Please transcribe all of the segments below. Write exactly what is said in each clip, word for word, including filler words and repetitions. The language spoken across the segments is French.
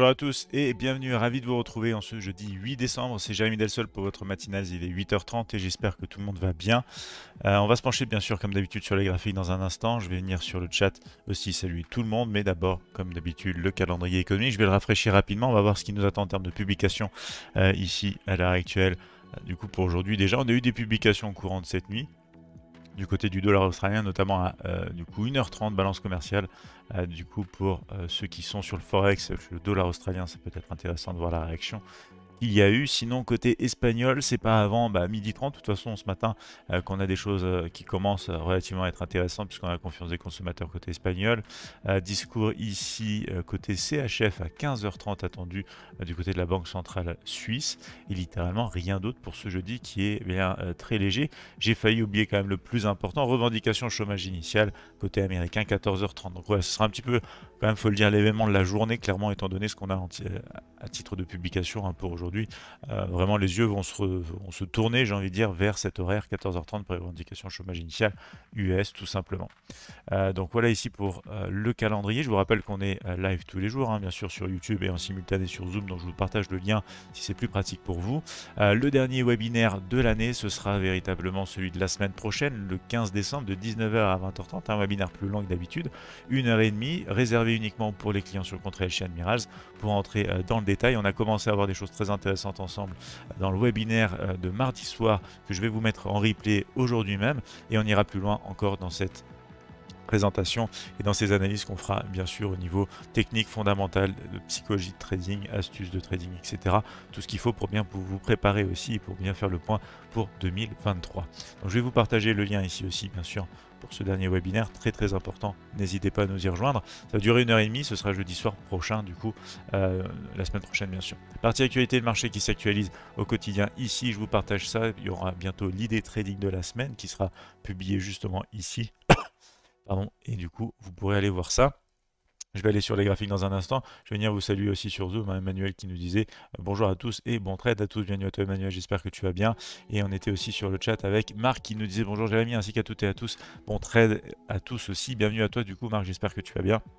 Bonjour à tous et bienvenue, ravi de vous retrouver en ce jeudi huit décembre. C'est Jérémy Delsol pour votre matinale, il est huit heures trente et j'espère que tout le monde va bien. Euh, on va se pencher bien sûr comme d'habitude sur les graphiques dans un instant. Je vais venir sur le chat aussi saluer tout le monde, mais d'abord comme d'habitude le calendrier économique. Je vais le rafraîchir rapidement, on va voir ce qui nous attend en termes de publications euh, ici à l'heure actuelle. Euh, du coup pour aujourd'hui déjà, on a eu des publications au courant de cette nuit. Du côté du dollar australien, notamment à euh, du coup une heure trente balance commerciale. Euh, du coup pour euh, ceux qui sont sur le forex, le dollar australien, ça peut être intéressant de voir la réaction il y a eu. Sinon, côté espagnol, c'est pas avant bah, midi trente. De toute façon, ce matin, euh, qu'on a des choses euh, qui commencent relativement à être intéressantes, puisqu'on a la confiance des consommateurs côté espagnol. Euh, discours ici, euh, côté C H F, à quinze heures trente attendu euh, du côté de la Banque centrale suisse. Et littéralement, rien d'autre pour ce jeudi qui est bien euh, très léger. J'ai failli oublier quand même le plus important, revendication chômage initial, côté américain, quatorze heures trente. Donc ouais, ce sera un petit peu, quand même, faut le dire, l'événement de la journée, clairement, étant donné ce qu'on a à titre de publication hein, pour aujourd'hui. Euh, vraiment, les yeux vont se, re, vont se tourner, j'ai envie de dire, vers cet horaire quatorze heures trente, revendication chômage initial U S, tout simplement. Euh, donc voilà ici pour euh, le calendrier. Je vous rappelle qu'on est euh, live tous les jours, hein, bien sûr sur YouTube et en simultané sur Zoom, donc je vous partage le lien si c'est plus pratique pour vous. Euh, le dernier webinaire de l'année, ce sera véritablement celui de la semaine prochaine, le quinze décembre, de dix-neuf heures à vingt heures trente, un webinaire plus long que d'habitude, une heure et demie, réservé uniquement pour les clients sur le compte réel chez Admirals. Pour entrer euh, dans le détail, on a commencé à avoir des choses très intéressantes ensemble dans le webinaire euh, de mardi soir que je vais vous mettre en replay aujourd'hui même, et on ira plus loin encore dans cette présentation et dans ces analyses qu'on fera bien sûr au niveau technique, fondamental, de psychologie de trading, astuces de trading, et cetera. Tout ce qu'il faut pour bien pour vous préparer aussi et pour bien faire le point pour deux mille vingt-trois. Donc je vais vous partager le lien ici aussi bien sûr pour ce dernier webinaire, très très important. N'hésitez pas à nous y rejoindre. Ça va durer une heure et demie, ce sera jeudi soir prochain du coup, euh, la semaine prochaine bien sûr. Partie actualité de marché qui s'actualise au quotidien ici, je vous partage ça. Il y aura bientôt l'idée trading de la semaine qui sera publiée justement ici. Pardon, et du coup, vous pourrez aller voir ça. Je vais aller sur les graphiques dans un instant. Je vais venir vous saluer aussi sur Zoom, hein, Emmanuel qui nous disait euh, bonjour à tous et bon trade à tous. Bienvenue à toi Emmanuel, j'espère que tu vas bien. Et on était aussi sur le chat avec Marc qui nous disait bonjour Jérémy ainsi qu'à toutes et à tous. Bon trade à tous aussi. Bienvenue à toi du coup Marc, j'espère que tu vas bien.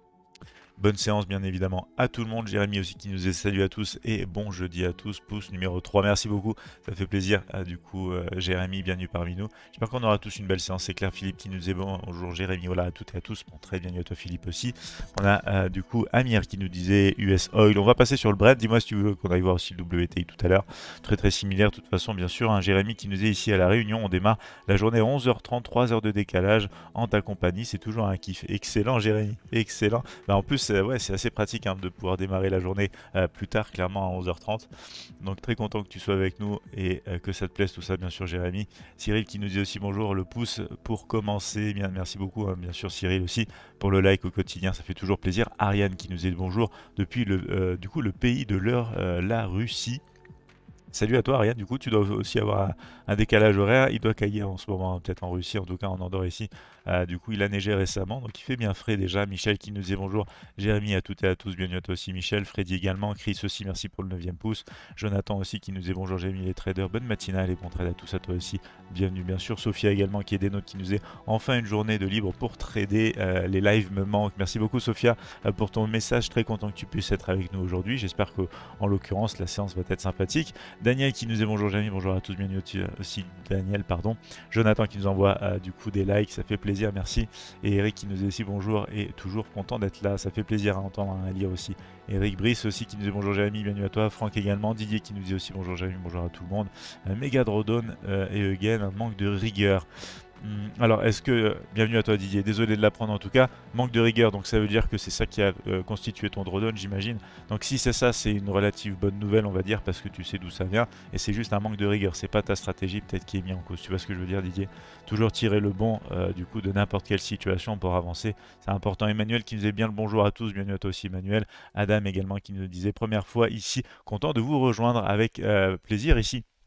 Bonne séance bien évidemment à tout le monde. Jérémy aussi qui nous dit salut à tous et bon jeudi à tous. Pouce numéro trois. Merci beaucoup. Ça fait plaisir. Ah, du coup, euh, Jérémy, bienvenue parmi nous. J'espère qu'on aura tous une belle séance. C'est Claire Philippe qui nous dit bonjour Jérémy. Voilà à toutes et à tous. Bon, très bienvenue à toi Philippe aussi. On a euh, du coup Amir qui nous disait U S Oil. On va passer sur le Brent. Dis-moi si tu veux qu'on aille voir aussi le W T I tout à l'heure. Très très similaire de toute façon bien sûr. Hein. Jérémy qui nous dit ici à la Réunion. On démarre la journée à onze heures trente. trois heures de décalage en ta compagnie. C'est toujours un kiff. Excellent Jérémy. Excellent. Bah, en plus, euh, ouais, c'est assez pratique hein, de pouvoir démarrer la journée euh, plus tard, clairement à onze heures trente. Donc très content que tu sois avec nous et euh, que ça te plaise tout ça, bien sûr Jérémy. Cyril qui nous dit aussi bonjour, le pouce pour commencer. Bien, merci beaucoup, hein, bien sûr Cyril aussi, pour le like au quotidien, ça fait toujours plaisir. Ariane qui nous dit bonjour depuis le, euh, du coup, le pays de l'heure, euh, la Russie. Salut à toi Ariane, du coup tu dois aussi avoir un, un décalage horaire, il doit cailler en ce moment, peut-être en Russie, en tout cas en Andorre ici. Euh, du coup il a neigé récemment, donc il fait bien frais déjà. Michel qui nous dit bonjour, Jérémy à toutes et à tous, bienvenue à toi aussi Michel, Freddy également, Chris aussi, merci pour le neuvième pouce. Jonathan aussi qui nous dit bonjour Jérémy les traders, bonne matinale et bon trade à tous à toi aussi, bienvenue bien sûr. Sophia également qui est des notes qui nous dit enfin une journée de libre pour trader, euh, les lives me manquent. Merci beaucoup Sophia euh, pour ton message, très content que tu puisses être avec nous aujourd'hui, j'espère que en l'occurrence la séance va être sympathique. Daniel qui nous dit bonjour Jérémy, bonjour à tous, bienvenue aussi Daniel, pardon. Jonathan qui nous envoie euh, du coup des likes, ça fait plaisir, merci. Et Eric qui nous dit aussi bonjour et toujours content d'être là, ça fait plaisir à entendre, hein, à lire aussi. Eric Brice aussi qui nous dit bonjour Jérémy, bienvenue à toi. Franck également, Didier qui nous dit aussi bonjour Jérémy, bonjour à tout le monde. Euh, Méga Drodon euh, et Eugen, un manque de rigueur. Alors, est-ce que, bienvenue à toi Didier, désolé de l'apprendre en tout cas, manque de rigueur, donc ça veut dire que c'est ça qui a euh, constitué ton drawdown, j'imagine. Donc si c'est ça, c'est une relative bonne nouvelle, on va dire, parce que tu sais d'où ça vient, et c'est juste un manque de rigueur, c'est pas ta stratégie peut-être qui est mise en cause, tu vois ce que je veux dire Didier? Toujours tirer le bon, euh, du coup, de n'importe quelle situation pour avancer, c'est important. Emmanuel qui nous disait bien le bonjour à tous, bienvenue à toi aussi Emmanuel. Adam également qui nous disait première fois ici, content de vous rejoindre avec euh, plaisir ici.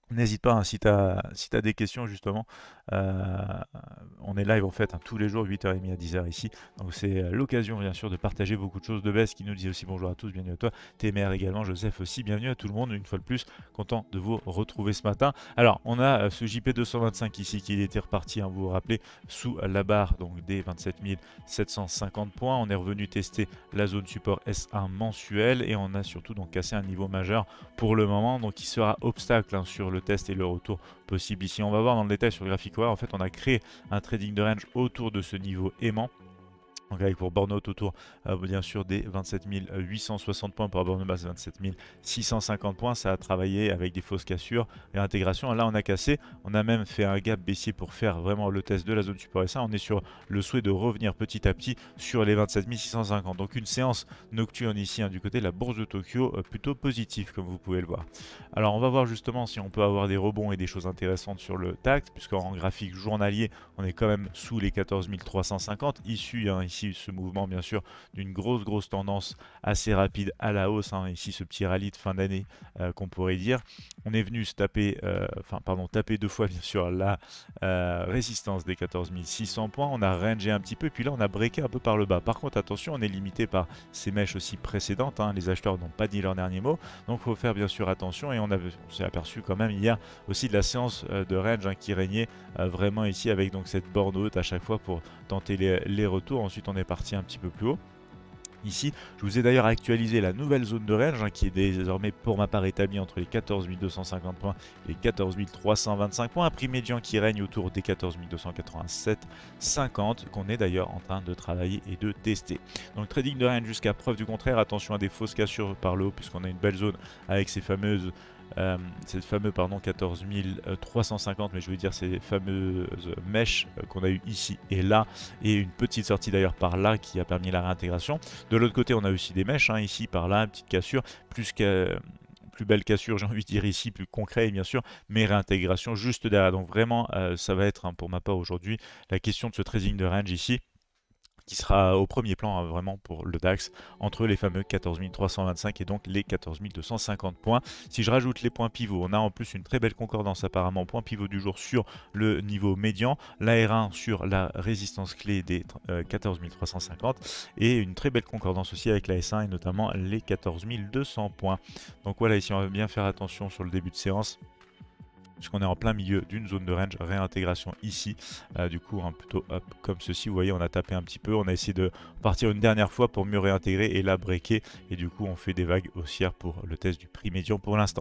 N'hésite pas, hein, si tu as, si t'as des questions justement, euh, on est live en fait hein, tous les jours, huit heures trente à dix heures ici. Donc c'est euh, l'occasion bien sûr de partager beaucoup de choses. De Bess qui nous dit aussi bonjour à tous, bienvenue à toi. T M R également, Joseph aussi, bienvenue à tout le monde. Une fois de plus, content de vous retrouver ce matin. Alors on a euh, ce J P deux cent vingt-cinq ici qui était reparti, hein, vous vous rappelez, sous la barre donc des vingt-sept mille sept cent cinquante points. On est revenu tester la zone support S un mensuel et on a surtout donc cassé un niveau majeur pour le moment, donc il sera obstacle hein, sur le test et le retour possible ici. On va voir dans le détail sur le graphique horaire, en fait on a créé un trading de range autour de ce niveau aimant. Donc avec pour burn-out autour euh, bien sûr des vingt-sept mille huit cent soixante points, pour burn basse vingt-sept mille six cent cinquante points, ça a travaillé avec des fausses cassures et intégration. Là on a cassé, on a même fait un gap baissier pour faire vraiment le test de la zone support et ça on est sur le souhait de revenir petit à petit sur les vingt-sept mille six cent cinquante. Donc une séance nocturne ici hein, du côté de la bourse de Tokyo euh, plutôt positive comme vous pouvez le voir. Alors on va voir justement si on peut avoir des rebonds et des choses intéressantes sur le D A X, puisqu'en graphique journalier on est quand même sous les quatorze mille trois cent cinquante, issu hein, ici ce mouvement bien sûr d'une grosse grosse tendance assez rapide à la hausse, hein, ici ce petit rallye de fin d'année euh, qu'on pourrait dire. On est venu se taper, euh, enfin pardon, taper deux fois bien sûr la euh, résistance des quatorze mille six cents points, on a rangé un petit peu, et puis là on a breaké un peu par le bas. Par contre attention, on est limité par ces mèches aussi précédentes, hein. Les acheteurs n'ont pas dit leur dernier mot, donc il faut faire bien sûr attention, et on, on s'est aperçu quand même hier aussi de la séance euh, de range hein, qui régnait euh, vraiment ici avec donc cette borne haute à chaque fois pour tenter les, les retours. Ensuite on est parti un petit peu plus haut. Ici, je vous ai d'ailleurs actualisé la nouvelle zone de range hein, qui est désormais pour ma part établie entre les quatorze mille deux cent cinquante points et les quatorze mille trois cent vingt-cinq points. Un prix médian qui règne autour des quatorze mille deux cent quatre-vingt-sept virgule cinquante qu'on est d'ailleurs en train de travailler et de tester. Donc trading de range jusqu'à preuve du contraire. Attention à des fausses cassures par le haut puisqu'on a une belle zone avec ces fameuses Euh, cette fameuse pardon quatorze mille trois cent cinquante, mais je veux dire ces fameuses mèches euh, qu'on a eu ici et là, et une petite sortie d'ailleurs par là qui a permis la réintégration. De l'autre côté on a aussi des mèches hein, ici par là, une petite cassure, plus que plus belle cassure j'ai envie de dire ici, plus concret bien sûr, mais réintégration juste derrière. Donc vraiment euh, ça va être hein, pour ma part aujourd'hui la question de ce trading de range ici qui sera au premier plan hein, vraiment pour le D A X entre les fameux quatorze mille trois cent vingt-cinq et donc les quatorze mille deux cent cinquante points. Si je rajoute les points pivots, on a en plus une très belle concordance apparemment, point pivot du jour sur le niveau médian, l'A R un sur la résistance clé des euh, quatorze mille trois cent cinquante et une très belle concordance aussi avec la S un et notamment les quatorze mille deux cents points. Donc voilà, ici on va bien faire attention sur le début de séance, puisqu'on est en plein milieu d'une zone de range, réintégration ici, euh, du coup hein, plutôt hop, comme ceci, vous voyez on a tapé un petit peu, on a essayé de partir une dernière fois pour mieux réintégrer et la breaker, et du coup on fait des vagues haussières pour le test du prix médian pour l'instant.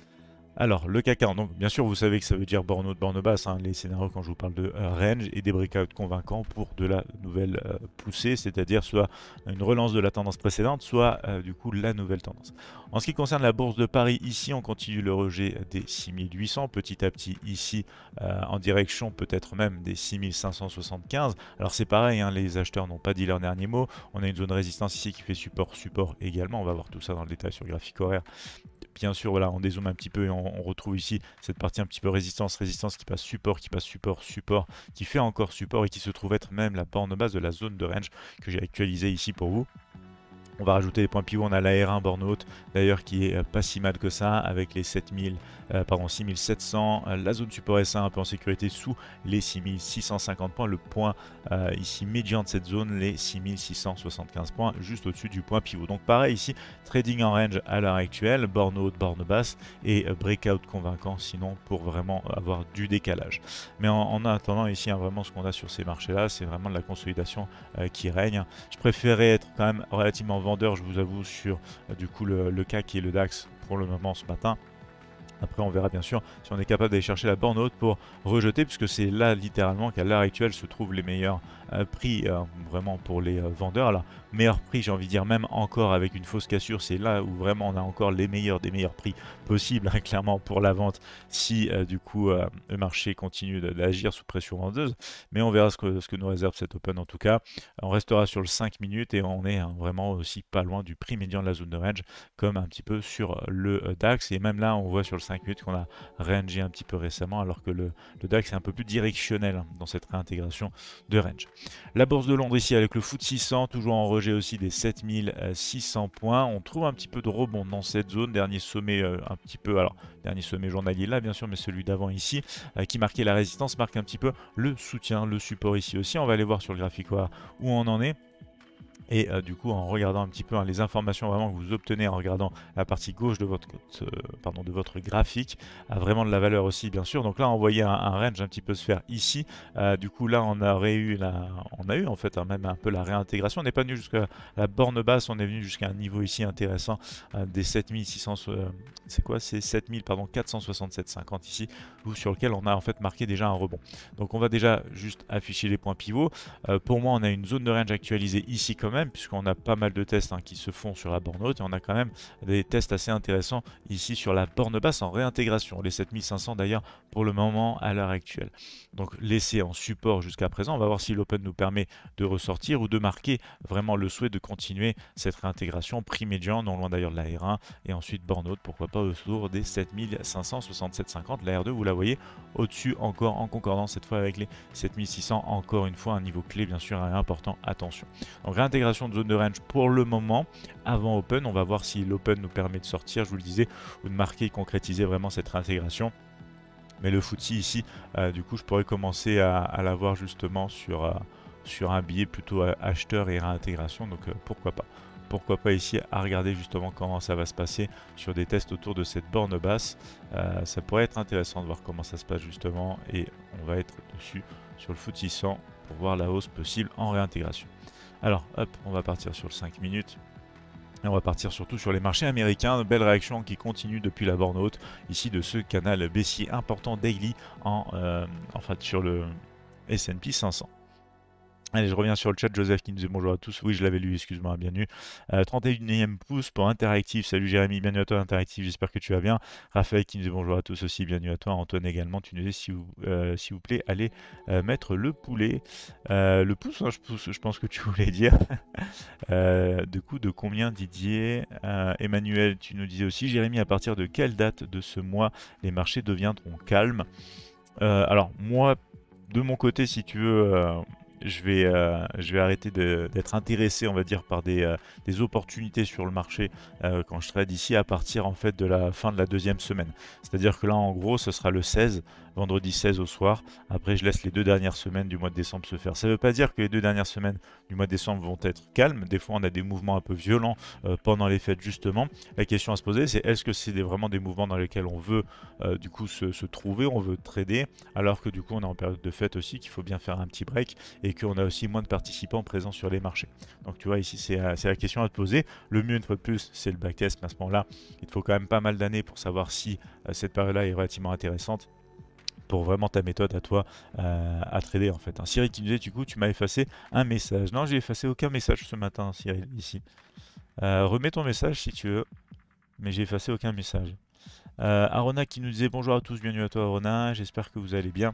Alors, le C A C quarante, donc bien sûr vous savez que ça veut dire borne haute, borne basse, hein, les scénarios quand je vous parle de euh, range, et des breakouts convaincants pour de la nouvelle euh, poussée, c'est-à-dire soit une relance de la tendance précédente, soit euh, du coup la nouvelle tendance. En ce qui concerne la bourse de Paris, ici on continue le rejet des six mille huit cents, petit à petit ici euh, en direction peut-être même des six mille cinq cent soixante-quinze. Alors c'est pareil, hein, les acheteurs n'ont pas dit leur dernier mot, on a une zone de résistance ici qui fait support, support également, on va voir tout ça dans le détail sur le graphique horaire. Bien sûr, voilà, on dézoome un petit peu et on, on retrouve ici cette partie un petit peu résistance, résistance qui passe support, qui passe support, support, qui fait encore support et qui se trouve être même la borne basse de la zone de range que j'ai actualisée ici pour vous. On va rajouter les points pivots, on a la R un borne haute d'ailleurs qui est pas si mal que ça avec les sept mille, euh, pardon, six mille sept cents, euh, la zone support S un un peu en sécurité sous les six mille six cent cinquante points, le point euh, ici médian de cette zone les six mille six cent soixante-quinze points juste au-dessus du point pivot. Donc pareil ici, trading en range à l'heure actuelle, borne haute, borne basse et euh, breakout convaincant sinon pour vraiment avoir du décalage. Mais en, en attendant ici hein, vraiment ce qu'on a sur ces marchés là c'est vraiment de la consolidation euh, qui règne. Je préférais être quand même relativement vendeur, je vous avoue, sur euh, du coup le, le C A C et le D A X pour le moment ce matin. Après on verra bien sûr si on est capable d'aller chercher la borne haute pour rejeter, puisque c'est là littéralement qu'à l'heure actuelle se trouvent les meilleurs euh, prix euh, vraiment pour les euh, vendeurs. Alors meilleur prix, j'ai envie de dire même encore avec une fausse cassure, c'est là où vraiment on a encore les meilleurs des meilleurs prix possibles hein, clairement pour la vente si euh, du coup euh, le marché continue d'agir sous pression vendeuse. Mais on verra ce que, ce que nous réserve cet open. En tout cas on restera sur le cinq minutes et on est hein, vraiment aussi pas loin du prix médian de la zone de range comme un petit peu sur le euh, D A X, et même là on voit sur le cinq minutes qu'on a rangé un petit peu récemment, alors que le, le DAX est un peu plus directionnel hein, dans cette réintégration de range. La bourse de Londres ici avec le F T S E six cents, toujours en rejet aussi des sept mille six cents points. On trouve un petit peu de rebond dans cette zone, dernier sommet euh, un petit peu, alors dernier sommet journalier là bien sûr, mais celui d'avant ici, euh, qui marquait la résistance, marque un petit peu le soutien, le support ici aussi. On va aller voir sur le graphique où on en est. Et euh, du coup, en regardant un petit peu hein, les informations vraiment que vous obtenez en regardant la partie gauche de votre, euh, pardon, de votre graphique, a vraiment de la valeur aussi, bien sûr. Donc là, on voyait un, un range un petit peu se faire ici. Euh, du coup, là, on aurait eu, la, on a eu en fait hein, même un peu la réintégration. On n'est pas venu jusqu'à la borne basse, on est venu jusqu'à un niveau ici intéressant euh, des sept mille six cents. Euh, c'est quoi? C'est sept mille pardon quatre cent soixante-sept virgule cinquante ici, où, sur lequel on a en fait marqué déjà un rebond. Donc on va déjà juste afficher les points pivots. Euh, pour moi, on a une zone de range actualisée ici quand même, puisqu'on a pas mal de tests hein, qui se font sur la borne haute, et on a quand même des tests assez intéressants ici sur la borne basse en réintégration, les sept mille cinq cents d'ailleurs pour le moment à l'heure actuelle. Donc laissé en support jusqu'à présent, on va voir si l'open nous permet de ressortir ou de marquer vraiment le souhait de continuer cette réintégration, prix médian, non loin d'ailleurs de la R un, et ensuite borne haute, pourquoi pas autour des sept mille cinq cent soixante-sept virgule cinquante, la R deux vous la voyez au-dessus encore en concordance cette fois avec les sept mille six cents, encore une fois un niveau clé bien sûr et important, attention. Donc réintégration de zone de range pour le moment avant open. On va voir si l'open nous permet de sortir, je vous le disais, ou de marquer et concrétiser vraiment cette réintégration. Mais le F T S E ici, euh, du coup, je pourrais commencer à, à l'avoir justement sur, euh, sur un billet plutôt acheteur et réintégration. Donc euh, pourquoi pas. Pourquoi pas ici à regarder justement comment ça va se passer sur des tests autour de cette borne basse. Euh, ça pourrait être intéressant de voir comment ça se passe justement. Et on va être dessus sur le F T S E six cents pour voir la hausse possible en réintégration. Alors, hop, on va partir sur le cinq minutes. Et on va partir surtout sur les marchés américains. Belle réaction qui continue depuis la borne haute, ici de ce canal baissier important daily en, euh, en fait, sur le S and P cinq cents. Allez, je reviens sur le chat. Joseph qui nous dit bonjour à tous. Oui, je l'avais lu, excuse-moi, bienvenue. Euh, trente et unième pouce pour Interactive. Salut Jérémy, bienvenue à toi Interactive, j'espère que tu vas bien. Raphaël qui nous dit bonjour à tous aussi, bienvenue à toi. Antoine également, tu nous dis s'il vous, euh, s'il vous plaît, allez euh, mettre le poulet. Euh, le pouce, hein, je, pousse, je pense que tu voulais dire. euh, de coup, de combien Didier euh, Emmanuel, tu nous disais aussi, Jérémy, à partir de quelle date de ce mois les marchés deviendront calmes? euh, Alors, moi, de mon côté, si tu veux... Euh, Je vais, euh, je vais arrêter d'être intéressé, on va dire, par des, euh, des opportunités sur le marché euh, quand je trade ici à partir en fait de la fin de la deuxième semaine. C'est-à-dire que là, en gros, ce sera le seize, vendredi seize au soir. Après, je laisse les deux dernières semaines du mois de décembre se faire. Ça ne veut pas dire que les deux dernières semaines du mois de décembre vont être calmes. Des fois, on a des mouvements un peu violents euh, pendant les fêtes, justement. La question à se poser, c'est est-ce que c'est des, vraiment des mouvements dans lesquels on veut euh, du coup se, se trouver, on veut trader, alors que du coup, on est en période de fête aussi, qu'il faut bien faire un petit break et qu'on a aussi moins de participants présents sur les marchés. Donc tu vois, ici, c'est la question à te poser. Le mieux, une fois de plus, c'est le backtest. Mais à ce moment-là, il te faut quand même pas mal d'années pour savoir si euh, cette période-là est relativement intéressante pour vraiment ta méthode à toi euh, à trader en fait. Hein. Cyril qui nous disait, du coup, tu m'as effacé un message. Non, j'ai effacé aucun message ce matin, Cyril, ici. Euh, remets ton message si tu veux, mais j'ai effacé aucun message. Euh, Arona qui nous disait, bonjour à tous, bienvenue à toi Arona, j'espère que vous allez bien.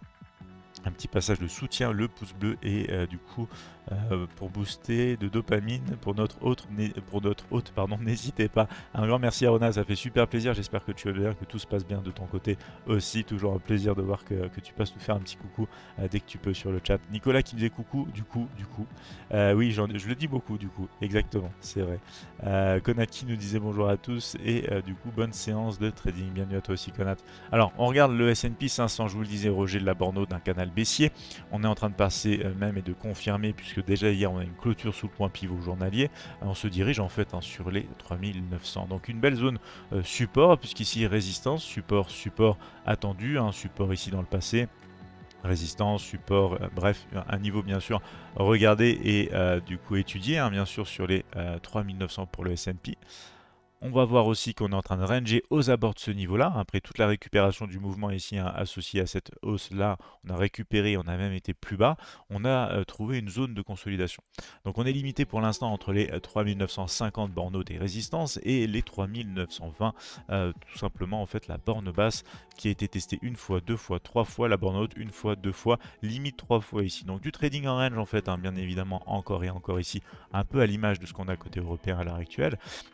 Un petit passage de soutien, le pouce bleu, et euh, du coup euh, pour booster de dopamine pour notre hôte, pour notre hôte pardon, n'hésitez pas. Un grand merci à Rona, ça fait super plaisir, j'espère que tu vas bien, que tout se passe bien de ton côté aussi. Toujours un plaisir de voir que, que tu passes nous faire un petit coucou euh, dès que tu peux sur le chat. Nicolas qui me disait coucou, du coup, du coup. Euh, oui, je le dis beaucoup, du coup, exactement, c'est vrai. Euh, Konaki nous disait bonjour à tous, et euh, du coup, bonne séance de trading. Bienvenue à toi aussi, Konat. Alors, on regarde le S and P cinq cents, je vous le disais, Roger de la borne d'un canal baissier. On est en train de passer euh, même et de confirmer, puisque déjà hier on a une clôture sous le point pivot journalier. Euh, on se dirige en fait hein, sur les trois mille neuf cents. Donc une belle zone euh, support, puisqu'ici résistance, support, support attendu, un hein, support ici dans le passé. Résistance, support, euh, bref, un niveau bien sûr regardé et euh, du coup étudié, hein, bien sûr sur les euh, trois mille neuf cents pour le S and P. On va voir aussi qu'on est en train de ranger aux abords de ce niveau-là. Après toute la récupération du mouvement ici hein, associée à cette hausse-là, on a récupéré, on a même été plus bas. On a euh, trouvé une zone de consolidation. Donc on est limité pour l'instant entre les euh, trois mille neuf cent cinquante bornes hautes et résistances et les trois mille neuf cent vingt, euh, tout simplement en fait la borne basse qui a été testée une fois, deux fois, trois fois, la borne haute une fois, deux fois, limite trois fois ici. Donc du trading en range en fait, hein, bien évidemment encore et encore ici, un peu à l'image de ce qu'on a côté européen à l'heure actuelle.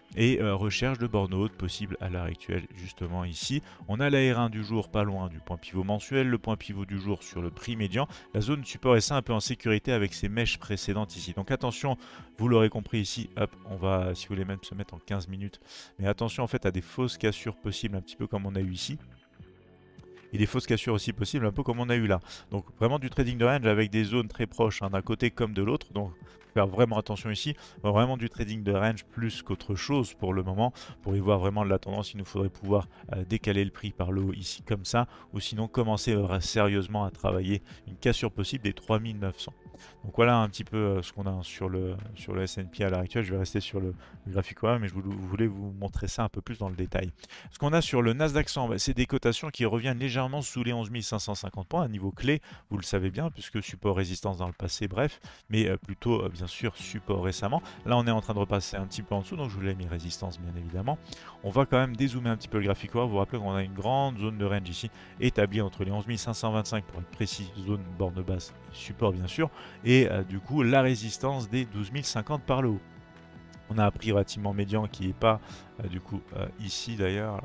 et euh, recherche de bornes hautes possible à l'heure actuelle justement ici. On a la R un du jour pas loin du point pivot mensuel, le point pivot du jour sur le prix médian, la zone support S un un peu en sécurité avec ses mèches précédentes ici. Donc attention, vous l'aurez compris ici, hop, on va, si vous voulez même se mettre en quinze minutes, mais attention en fait à des fausses cassures possibles, un petit peu comme on a eu ici. Et des fausses cassures aussi possibles, un peu comme on a eu là. Donc vraiment du trading de range avec des zones très proches, hein, d'un côté comme de l'autre. Donc faire vraiment attention ici. Vraiment du trading de range plus qu'autre chose pour le moment. Pour y voir vraiment de la tendance, il nous faudrait pouvoir euh, décaler le prix par le haut ici comme ça. Ou sinon commencer euh, sérieusement à travailler une cassure possible des trois mille neuf cents. Donc voilà un petit peu euh, ce qu'on a sur le, sur le S and P à l'heure actuelle. Je vais rester sur le, le graphique web, mais je voulais vous montrer ça un peu plus dans le détail. Ce qu'on a sur le Nasdaq cent, bah, c'est des cotations qui reviennent légèrement sous les onze mille cinq cent cinquante points, un niveau clé, vous le savez bien, puisque support résistance dans le passé, bref, mais euh, plutôt euh, bien sûr support récemment. Là on est en train de repasser un petit peu en dessous, donc je vous l'ai mis résistance bien évidemment. On va quand même dézoomer un petit peu le graphique web. Vous vous rappelez qu'on a une grande zone de range ici, établie entre les onze mille cinq cent vingt-cinq pour être précis, zone borne basse, support bien sûr, et euh, du coup la résistance des douze mille cinquante par le haut. On a un prix relativement médian qui n'est pas euh, du coup euh, ici d'ailleurs.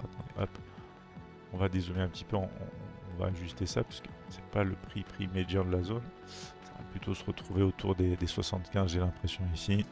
On va dézoomer un petit peu, on, on va ajuster ça puisque c'est pas le prix prix médian de la zone. Ça va plutôt se retrouver autour des, des soixante-quinze, j'ai l'impression ici.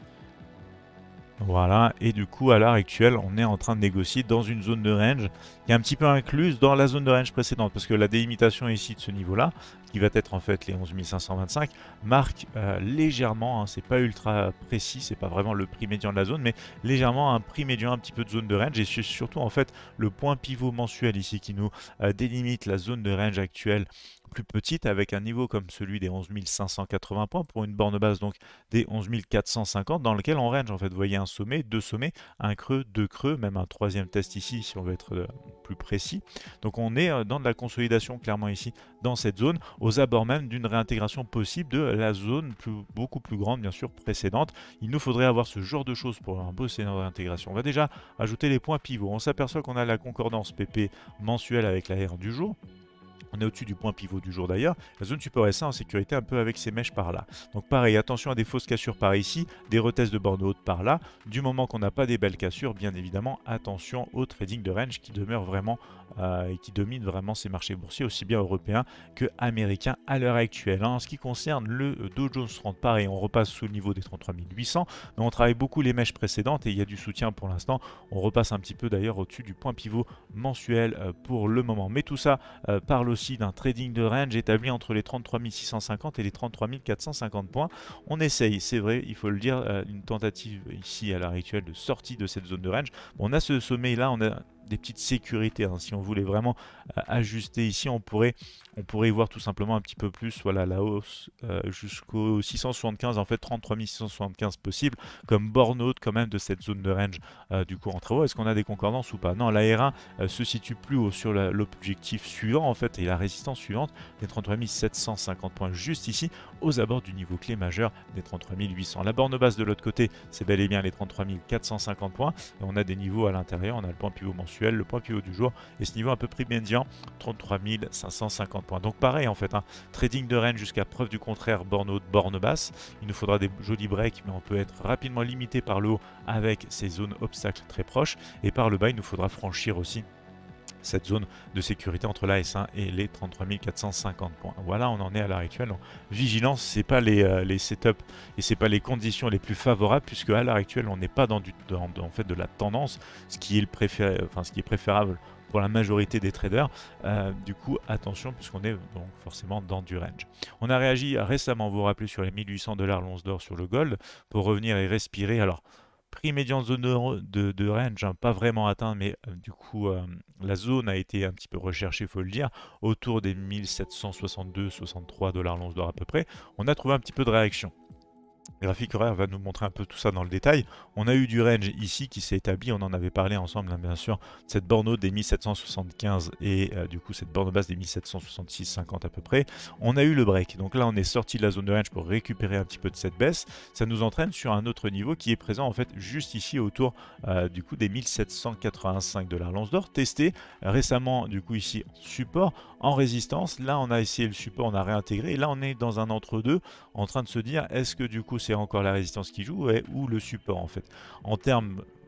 Voilà, et du coup à l'heure actuelle on est en train de négocier dans une zone de range qui est un petit peu incluse dans la zone de range précédente, parce que la délimitation ici de ce niveau là, qui va être en fait les onze mille cinq cent vingt-cinq, marque euh, légèrement, hein, c'est pas ultra précis, c'est pas vraiment le prix médian de la zone, mais légèrement un prix médian, un petit peu de zone de range, et c'est surtout en fait le point pivot mensuel ici qui nous euh, délimite la zone de range actuelle plus petite, avec un niveau comme celui des onze mille cinq cent quatre-vingts points pour une borne basse donc des onze mille quatre cent cinquante, dans lequel on range en fait. Vous voyez un sommet, deux sommets, un creux, deux creux, même un troisième test ici si on veut être euh, plus précis. Donc on est euh, dans de la consolidation clairement ici dans cette zone, aux abords même d'une réintégration possible de la zone plus, beaucoup plus grande bien sûr précédente. Il nous faudrait avoir ce genre de choses pour un beau scénario de réintégration. On va déjà ajouter les points pivots. On s'aperçoit qu'on a la concordance P P mensuelle avec la R du jour. On est au-dessus du point pivot du jour d'ailleurs. La zone support S un en sécurité un peu avec ses mèches par là. Donc pareil, attention à des fausses cassures par ici, des retests de bornes hautes par là. Du moment qu'on n'a pas des belles cassures, bien évidemment, attention au trading de range qui demeure vraiment euh, et qui domine vraiment ces marchés boursiers, aussi bien européens que américains à l'heure actuelle. En ce qui concerne le Dow Jones trente, pareil, on repasse sous le niveau des trente-trois mille huit cents, mais on travaille beaucoup les mèches précédentes et il y a du soutien pour l'instant. On repasse un petit peu d'ailleurs au-dessus du point pivot mensuel euh, pour le moment. Mais tout ça euh, parle aussi d'un trading de range établi entre les trente-trois mille six cent cinquante et les trente-trois mille quatre cent cinquante points. On essaye, c'est vrai, il faut le dire, euh, une tentative ici à l'heure actuelle de sortie de cette zone de range. Bon, on a ce sommet là, on a des petites sécurités, hein. Si on voulait vraiment euh, ajuster ici, on pourrait, on pourrait y voir tout simplement un petit peu plus, voilà, la hausse euh, jusqu'au six cent soixante-quinze, en fait trente-trois mille six cent soixante-quinze possible, comme borne haute quand même de cette zone de range euh, du coup en très haut. Est-ce qu'on a des concordances ou pas? Non, la R un euh, se situe plus haut sur l'objectif suivant en fait, et la résistance suivante des trente-trois mille sept cent cinquante points juste ici, aux abords du niveau clé majeur des trente-trois mille huit cents. La borne basse de l'autre côté, c'est bel et bien les trente-trois mille quatre cent cinquante points, et on a des niveaux à l'intérieur, on a le point pivot mensuel, le point pivot du jour, et ce niveau un peu près médian, trente-trois mille cinq cent cinquante points. Donc pareil en fait, hein, trading de range jusqu'à preuve du contraire, borne haute, borne basse. Il nous faudra des jolis breaks, mais on peut être rapidement limité par le haut avec ces zones obstacles très proches, et par le bas il nous faudra franchir aussi cette zone de sécurité entre la S un et les trente-trois mille quatre cent cinquante points. Voilà, on en est à l'heure actuelle. Donc, vigilance, c'est pas les, euh, les setups et c'est pas les conditions les plus favorables, puisque à l'heure actuelle, on n'est pas dans, du, dans, dans, en fait, de la tendance, ce qui est, le préféré, enfin, ce qui est préférable pour la majorité des traders. Euh, du coup, attention, puisqu'on est donc forcément dans du range. On a réagi récemment, vous vous rappelez, sur les mille huit cents dollars l'once d'or sur le gold, pour revenir et respirer. Alors, prix médian de zone de, de, de range, hein, pas vraiment atteint, mais euh, du coup, euh, la zone a été un petit peu recherchée, il faut le dire, autour des mille sept cent soixante-deux soixante-trois dollars l'once d'or à peu près. On a trouvé un petit peu de réaction. Le graphique horaire va nous montrer un peu tout ça dans le détail. On a eu du range ici qui s'est établi, on en avait parlé ensemble, hein, bien sûr, cette borne haute des mille sept cent soixante-quinze et euh, du coup cette borne basse des mille sept cent soixante-six cinquante à peu près. On a eu le break, donc là on est sorti de la zone de range pour récupérer un petit peu de cette baisse. Ça nous entraîne sur un autre niveau qui est présent en fait juste ici autour euh, du coup des mille sept cent quatre-vingt-cinq dollars l'once d'or, testé récemment du coup ici support en résistance. Là on a essayé le support, on a réintégré, et là on est dans un entre-deux en train de se dire est-ce que du coup c'est encore la résistance qui joue, ouais, ou le support en fait. En termes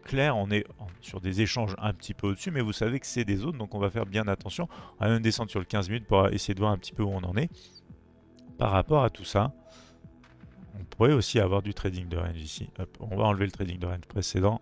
clair, on est sur des échanges un petit peu au-dessus, mais vous savez que c'est des zones, donc on va faire bien attention. On va même descendre sur le quinze minutes pour essayer de voir un petit peu où on en est. Par rapport à tout ça, on pourrait aussi avoir du trading de range ici. Hop, on va enlever le trading de range précédent.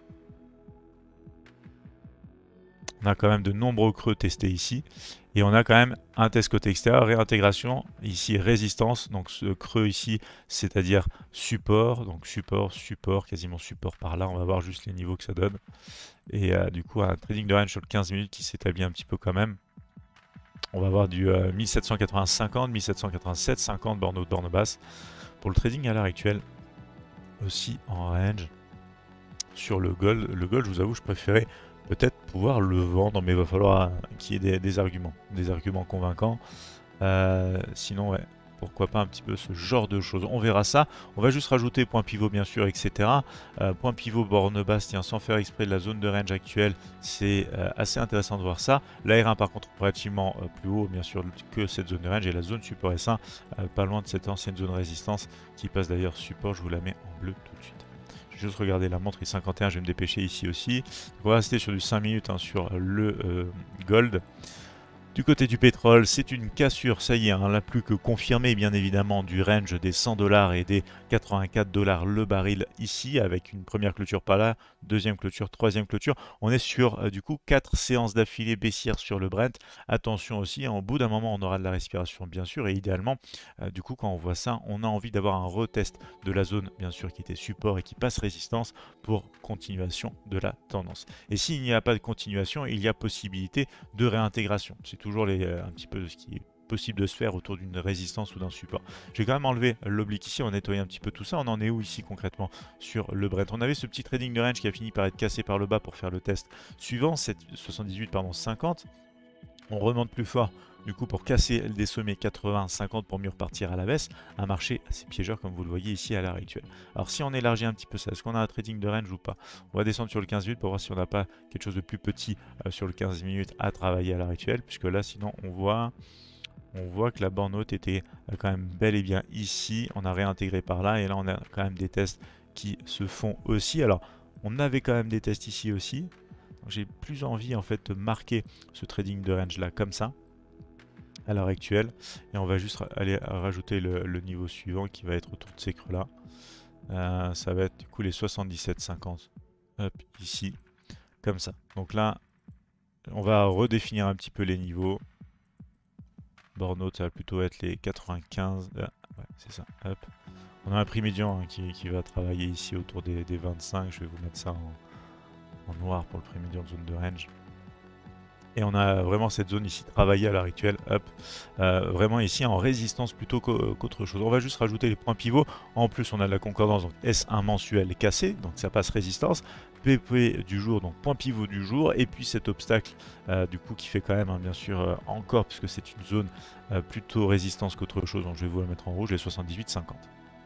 On a quand même de nombreux creux testés ici. Et on a quand même un test côté extérieur, réintégration, ici résistance, donc ce creux ici, c'est-à-dire support, donc support, support, quasiment support par là, on va voir juste les niveaux que ça donne. Et euh, du coup un trading de range sur le quinze minutes qui s'établit un petit peu quand même. On va avoir du euh, mille sept cent quatre-vingts cinquante, mille sept cent quatre-vingt-sept cinquante borne haute, borne basse. Pour le trading à l'heure actuelle, aussi en range, sur le gold, le gold je vous avoue je préférais peut-être pouvoir le vendre, mais il va falloir qu'il y ait des, des arguments, des arguments convaincants. Euh, sinon, ouais, pourquoi pas un petit peu ce genre de choses. On verra ça. On va juste rajouter point pivot, bien sûr, et cetera. Euh, point pivot, borne basse, tiens, sans faire exprès de la zone de range actuelle, c'est euh, assez intéressant de voir ça. L'A R un, par contre, relativement euh, plus haut, bien sûr, que cette zone de range, et la zone support S un, euh, pas loin de cette ancienne zone résistance, qui passe d'ailleurs support, je vous la mets en bleu tout de suite. Juste regarder la montre, il est cinquante et un, je vais me dépêcher ici aussi. On va rester sur du cinq minutes hein, sur le euh, gold. Du côté du pétrole, c'est une cassure, ça y est, hein, la plus que confirmée bien évidemment du range des cent dollars et des quatre-vingt-quatre dollars le baril ici, avec une première clôture par là, deuxième clôture, troisième clôture. On est sur euh, du coup quatre séances d'affilée baissière sur le Brent. Attention aussi, hein, au bout d'un moment on aura de la respiration bien sûr, et idéalement, euh, du coup quand on voit ça, on a envie d'avoir un retest de la zone bien sûr qui était support et qui passe résistance pour continuation de la tendance. Et s'il n'y a pas de continuation, il y a possibilité de réintégration. C'est toujours les, euh, un petit peu ce qui est possible de se faire autour d'une résistance ou d'un support. J'ai quand même enlevé l'oblique ici, on va nettoyer un petit peu tout ça. On en est où ici concrètement sur le Brent? On avait ce petit trading de range qui a fini par être cassé par le bas pour faire le test suivant, soixante-dix-huit pardon, cinquante. On remonte plus fort du coup pour casser des sommets quatre-vingts cinquante pour mieux repartir à la baisse. Un marché assez piégeur comme vous le voyez ici à l'heure actuelle. Alors si on élargit un petit peu ça, est-ce qu'on a un trading de range ou pas? On va descendre sur le quinze minutes pour voir si on n'a pas quelque chose de plus petit euh, sur le quinze minutes à travailler à l'heure actuelle, puisque là sinon on voit... On voit que la borne haute était quand même bel et bien ici. On a réintégré par là et là on a quand même des tests qui se font aussi. Alors on avait quand même des tests ici aussi. J'ai plus envie en fait de marquer ce trading de range là comme ça à l'heure actuelle. Et on va juste aller rajouter le, le niveau suivant qui va être autour de ces creux là. Euh, ça va être du coup les soixante-dix-sept cinquante. Hop, ici, comme ça. Donc là, on va redéfinir un petit peu les niveaux. Borne haute, ça va plutôt être les quatre-vingt-quinze. Ah, ouais, c'est ça. Hop. On a un prix médian hein, qui, qui va travailler ici autour des, des vingt-cinq. Je vais vous mettre ça en, en noir pour le prix médian de zone de range. Et on a vraiment cette zone ici travaillée à l'heure actuelle, hop, euh, vraiment ici en résistance plutôt qu'autre chose. On va juste rajouter les points pivots. En plus, on a de la concordance, donc S un mensuel cassé, donc ça passe résistance. P P du jour, donc point pivot du jour. Et puis cet obstacle, euh, du coup, qui fait quand même, hein, bien sûr, euh, encore, puisque c'est une zone euh, plutôt résistance qu'autre chose. Donc je vais vous la mettre en rouge, les soixante-dix-huit cinquante.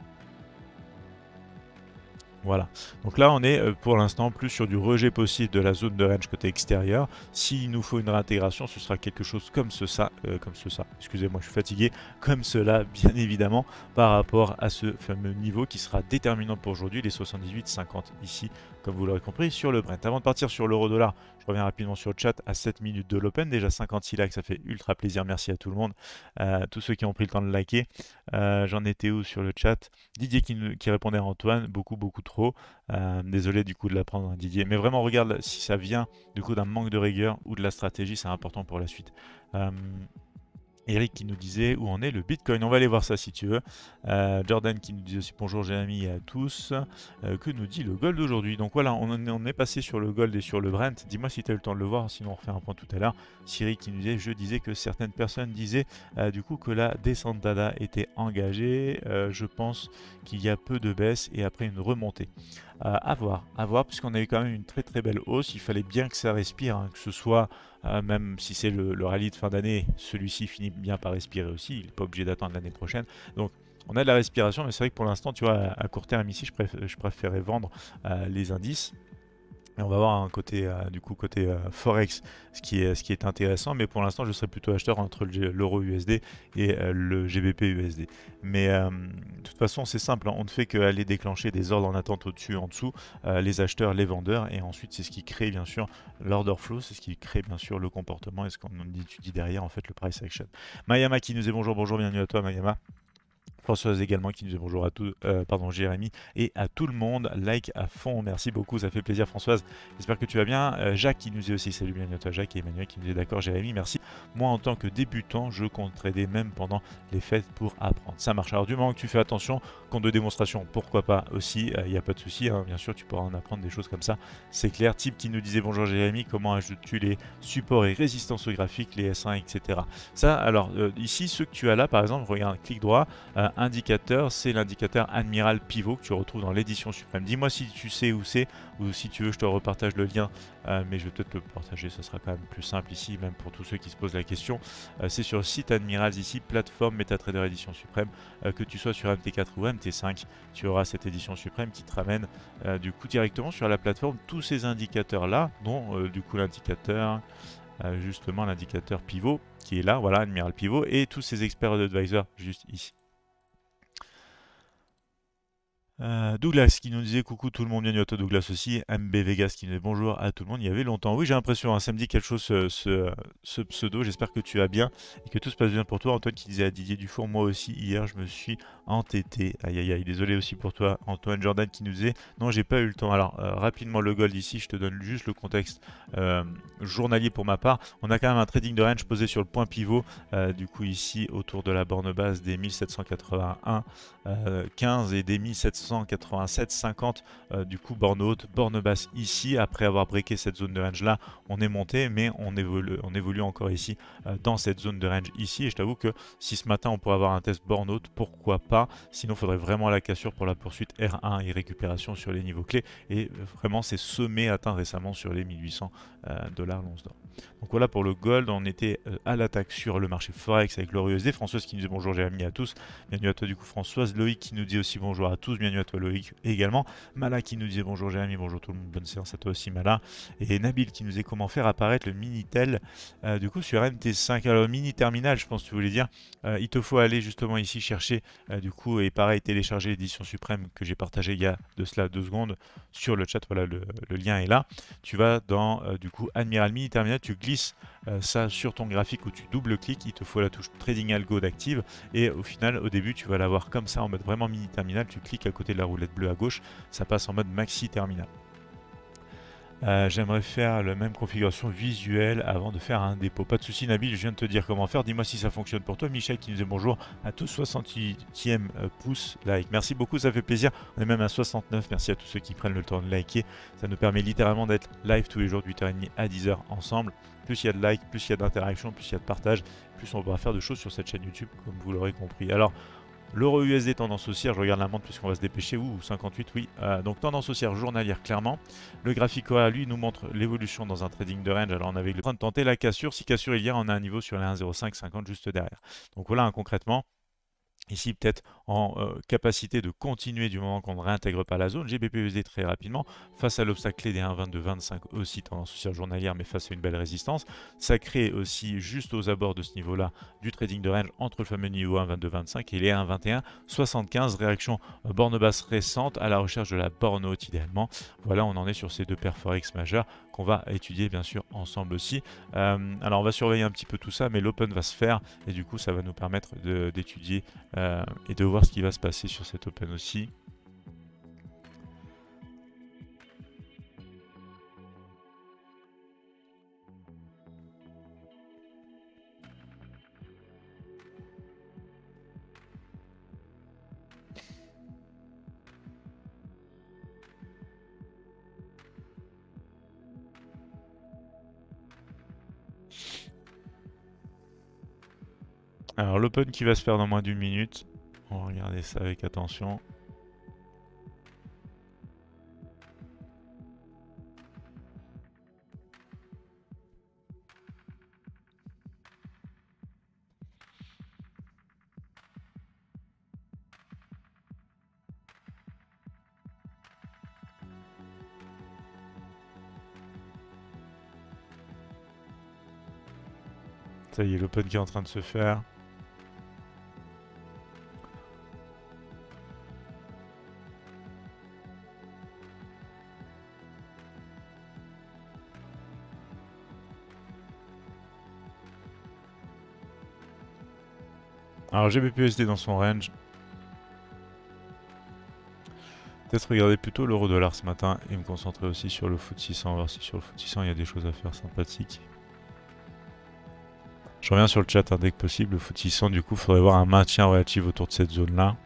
Voilà, donc là on est pour l'instant plus sur du rejet possible de la zone de range côté extérieur. S'il nous faut une réintégration, ce sera quelque chose comme ce ça, euh, comme ce ça, excusez-moi je suis fatigué, comme cela bien évidemment par rapport à ce fameux niveau qui sera déterminant pour aujourd'hui, les soixante-dix-huit cinquante ici, comme vous l'aurez compris, sur le Brent. Avant de partir sur l'euro dollar, je reviens rapidement sur le chat à sept minutes de l'Open, déjà cinquante-six likes, ça fait ultra plaisir, merci à tout le monde, euh, tous ceux qui ont pris le temps de liker. Euh, J'en étais où sur le chat? Didier qui, qui répondait à Antoine, beaucoup beaucoup trop. Euh, désolé du coup de l'apprendre hein, Didier, mais vraiment regarde si ça vient du coup d'un manque de rigueur ou de la stratégie, c'est important pour la suite. Euh, Eric qui nous disait où en est le Bitcoin. On va aller voir ça si tu veux. Euh, Jordan qui nous dit aussi bonjour Jérémy et à tous. Euh, que nous dit le gold aujourd'hui? Donc voilà, on, en est, on est passé sur le gold et sur le Brent. Dis-moi si tu as eu le temps de le voir, sinon on refait un point tout à l'heure. Cyril qui nous disait, je disais que certaines personnes disaient euh, du coup que la descente d'A D A était engagée. Euh, je pense qu'il y a peu de baisse et après une remontée. Euh, à voir, à voir, puisqu'on a eu quand même une très très belle hausse. Il fallait bien que ça respire, hein, que ce soit, euh, même si c'est le, le rallye de fin d'année, celui-ci finit bien par respirer aussi. Il n'est pas obligé d'attendre l'année prochaine. Donc, on a de la respiration, mais c'est vrai que pour l'instant, tu vois, à, à court terme ici, je, préf je préférais vendre euh, les indices. Et on va voir un côté, euh, du coup, côté euh, Forex, ce qui est, ce qui est intéressant, mais pour l'instant, je serais plutôt acheteur entre le- l'euro U S D et euh, le G B P U S D. Mais euh, de toute façon, c'est simple, hein, on ne fait qu'aller déclencher des ordres en attente au-dessus, en dessous, euh, les acheteurs, les vendeurs, et ensuite, c'est ce qui crée, bien sûr, l'order flow, c'est ce qui crée, bien sûr, le comportement et ce qu'on étudie derrière, en fait, le price action. Mayama qui nous dit bonjour, bonjour, bienvenue à toi, Mayama. Françoise également qui nous dit bonjour à tous, euh, pardon Jérémy et à tout le monde. Like à fond, merci beaucoup, ça fait plaisir Françoise. J'espère que tu vas bien. Euh, Jacques qui nous dit aussi salut, bienvenue à toi Jacques et Emmanuel qui nous dit d'accord Jérémy, merci. Moi en tant que débutant, je compte trader même pendant les fêtes pour apprendre. Ça marche. Alors du moment que tu fais attention, compte de démonstration, pourquoi pas aussi, il n'y a pas de souci. Hein, bien sûr, tu pourras en apprendre des choses comme ça. C'est clair. Type qui nous disait bonjour Jérémy, comment ajoutes-tu les supports et résistances au graphique, les S un, et cetera. Ça, alors euh, ici, ceux que tu as là, par exemple, regarde, clic droit. Euh, indicateur, c'est l'indicateur Admiral Pivot que tu retrouves dans l'édition suprême. Dis-moi si tu sais où c'est ou si tu veux je te repartage le lien, euh, mais je vais peut-être le partager, ça sera quand même plus simple ici, même pour tous ceux qui se posent la question. Euh, c'est sur le site Admirals ici, plateforme MetaTrader édition suprême, euh, que tu sois sur M T quatre ou M T cinq, tu auras cette édition suprême qui te ramène euh, du coup directement sur la plateforme tous ces indicateurs là, dont euh, du coup l'indicateur euh, justement l'indicateur pivot qui est là, voilà, Admiral Pivot, et tous ces experts advisors juste ici. Euh, Douglas qui nous disait coucou tout le monde, bienvenue à toi Douglas aussi. M B Vegas qui nous dit bonjour à tout le monde, il y avait longtemps. Oui, j'ai l'impression, hein, ça me dit quelque chose ce, ce, ce pseudo, j'espère que tu vas bien et que tout se passe bien pour toi. Antoine qui disait à Didier Dufour, moi aussi hier je me suis entêté. Aïe aïe aïe, désolé aussi pour toi. Antoine Jordan qui nous disait non, j'ai pas eu le temps. Alors euh, rapidement le gold ici, je te donne juste le contexte euh, journalier pour ma part. On a quand même un trading de range posé sur le point pivot, euh, du coup ici autour de la borne basse des mille sept cent quatre-vingt-un euh, quinze et des mille sept cent quatre-vingt-sept cinquante, euh, du coup borne haute, borne basse ici. Après avoir breaké cette zone de range là, on est monté, mais on évolue, on évolue encore ici euh, dans cette zone de range ici. Et je t'avoue que si ce matin on pourrait avoir un test borne haute, pourquoi pas. Sinon, il faudrait vraiment la cassure pour la poursuite R un et récupération sur les niveaux clés. Et vraiment, c'est sommet atteint récemment sur les mille huit cents dollars l'once d'or. Donc voilà pour le gold, on était euh, à l'attaque sur le marché Forex avec l'euro U S D. Françoise qui nous dit bonjour Jérémy à tous, bienvenue à toi du coup Françoise. Loïc qui nous dit aussi bonjour à tous, bienvenue à toi Loïc également. Mala qui nous disait bonjour Jérémy, bonjour tout le monde, bonne séance à toi aussi Mala. Et Nabil qui nous dit comment faire apparaître le Minitel euh, du coup sur M T cinq. Alors mini terminal je pense que tu voulais dire, euh, il te faut aller justement ici chercher euh, du coup et pareil télécharger l'édition suprême que j'ai partagée il y a de cela deux secondes sur le chat, voilà le, le lien est là. Tu vas dans euh, du coup Admiral Mini Terminal, tu glisses euh, ça sur ton graphique où tu double-cliques, il te faut la touche Trading Algo d'active et au final au début tu vas l'avoir comme ça en mode vraiment mini terminal, tu cliques à côté de la roulette bleue à gauche, ça passe en mode maxi terminal. Euh, J'aimerais faire la même configuration visuelle avant de faire un dépôt. Pas de souci Nabil, je viens de te dire comment faire. Dis-moi si ça fonctionne pour toi. Michel qui nous dit bonjour à tous, soixante-huitième pouce like. Merci beaucoup, ça fait plaisir. On est même à soixante-neuf. Merci à tous ceux qui prennent le temps de liker. Ça nous permet littéralement d'être live tous les jours de huit heures trente à dix heures ensemble. Plus il y a de likes, plus il y a d'interaction, plus il y a de partage, plus on pourra faire de choses sur cette chaîne YouTube, comme vous l'aurez compris. Alors, l'euro U S D tendance haussière, je regarde la montre puisqu'on va se dépêcher, ouh, cinquante-huit, oui. Euh, donc tendance haussière journalière clairement. Le graphique O A, lui, nous montre l'évolution dans un trading de range. Alors on avait le train de tenter la cassure. Si cassure il y a, on a un niveau sur les un virgule zéro cinq cinquante juste derrière. Donc voilà, hein, concrètement. Ici, peut-être en euh, capacité de continuer du moment qu'on ne réintègre pas la zone. G B P U S D très rapidement, face à l'obstacle clé des un virgule vingt-deux vingt-cinq aussi, tendance haussière journalière, mais face à une belle résistance. Ça crée aussi, juste aux abords de ce niveau-là, du trading de range entre le fameux niveau un virgule vingt-deux vingt-cinq et les un virgule vingt et un soixante-quinze. Réaction euh, borne basse récente à la recherche de la borne haute idéalement. Voilà, on en est sur ces deux paires Forex majeures qu'on va étudier bien sûr ensemble aussi. Euh, alors on va surveiller un petit peu tout ça, mais l'open va se faire et du coup ça va nous permettre d'étudier Euh, et de voir ce qui va se passer sur cet Open aussi. Alors l'Open qui va se faire dans moins d'une minute. On va regarder ça avec attention. Ça y est, l'open qui est en train de se faire. Alors G B P U S D dans son range. Peut-être regarder plutôt l'euro dollar ce matin et me concentrer aussi sur le foot six cents, voir si sur le foot six cents il y a des choses à faire sympathiques. Je reviens sur le chat hein, dès que possible. Le foot six cents, du coup, il faudrait voir un maintien relatif autour de cette zone-là.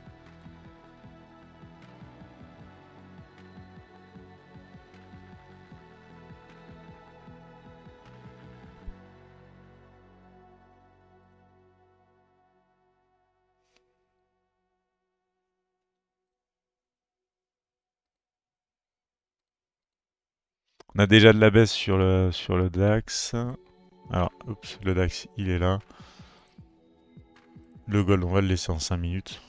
On a déjà de la baisse sur le, sur le DAX. Alors, oups, le DAX, il est là. Le gold, on va le laisser en cinq minutes.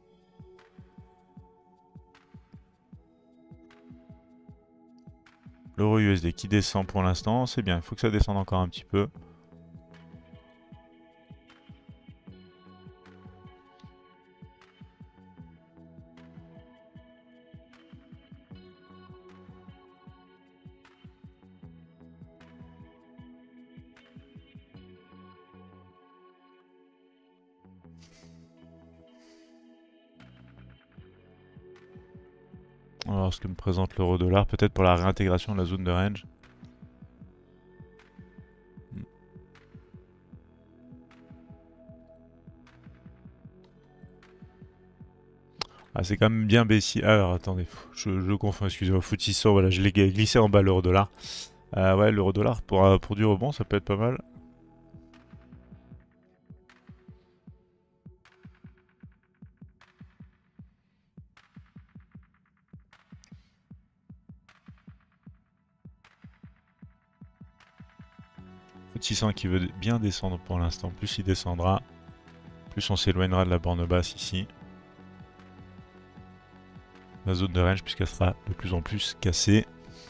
L'euro U S D qui descend pour l'instant, c'est bien. Il faut que ça descende encore un petit peu. On va voir ce que me présente l'euro dollar, peut-être pour la réintégration de la zone de range. Ah, c'est quand même bien baissier. Alors attendez, je, je confonds, excusez-moi, foot six cents, voilà, je l'ai glissé en bas l'euro dollar. Euh, ouais, l'euro dollar pour, euh, pour du rebond, ça peut être pas mal. Foot six cents qui veut bien descendre pour l'instant. Plus il descendra, plus on s'éloignera de la borne basse ici. La zone de range, puisqu'elle sera de plus en plus cassée.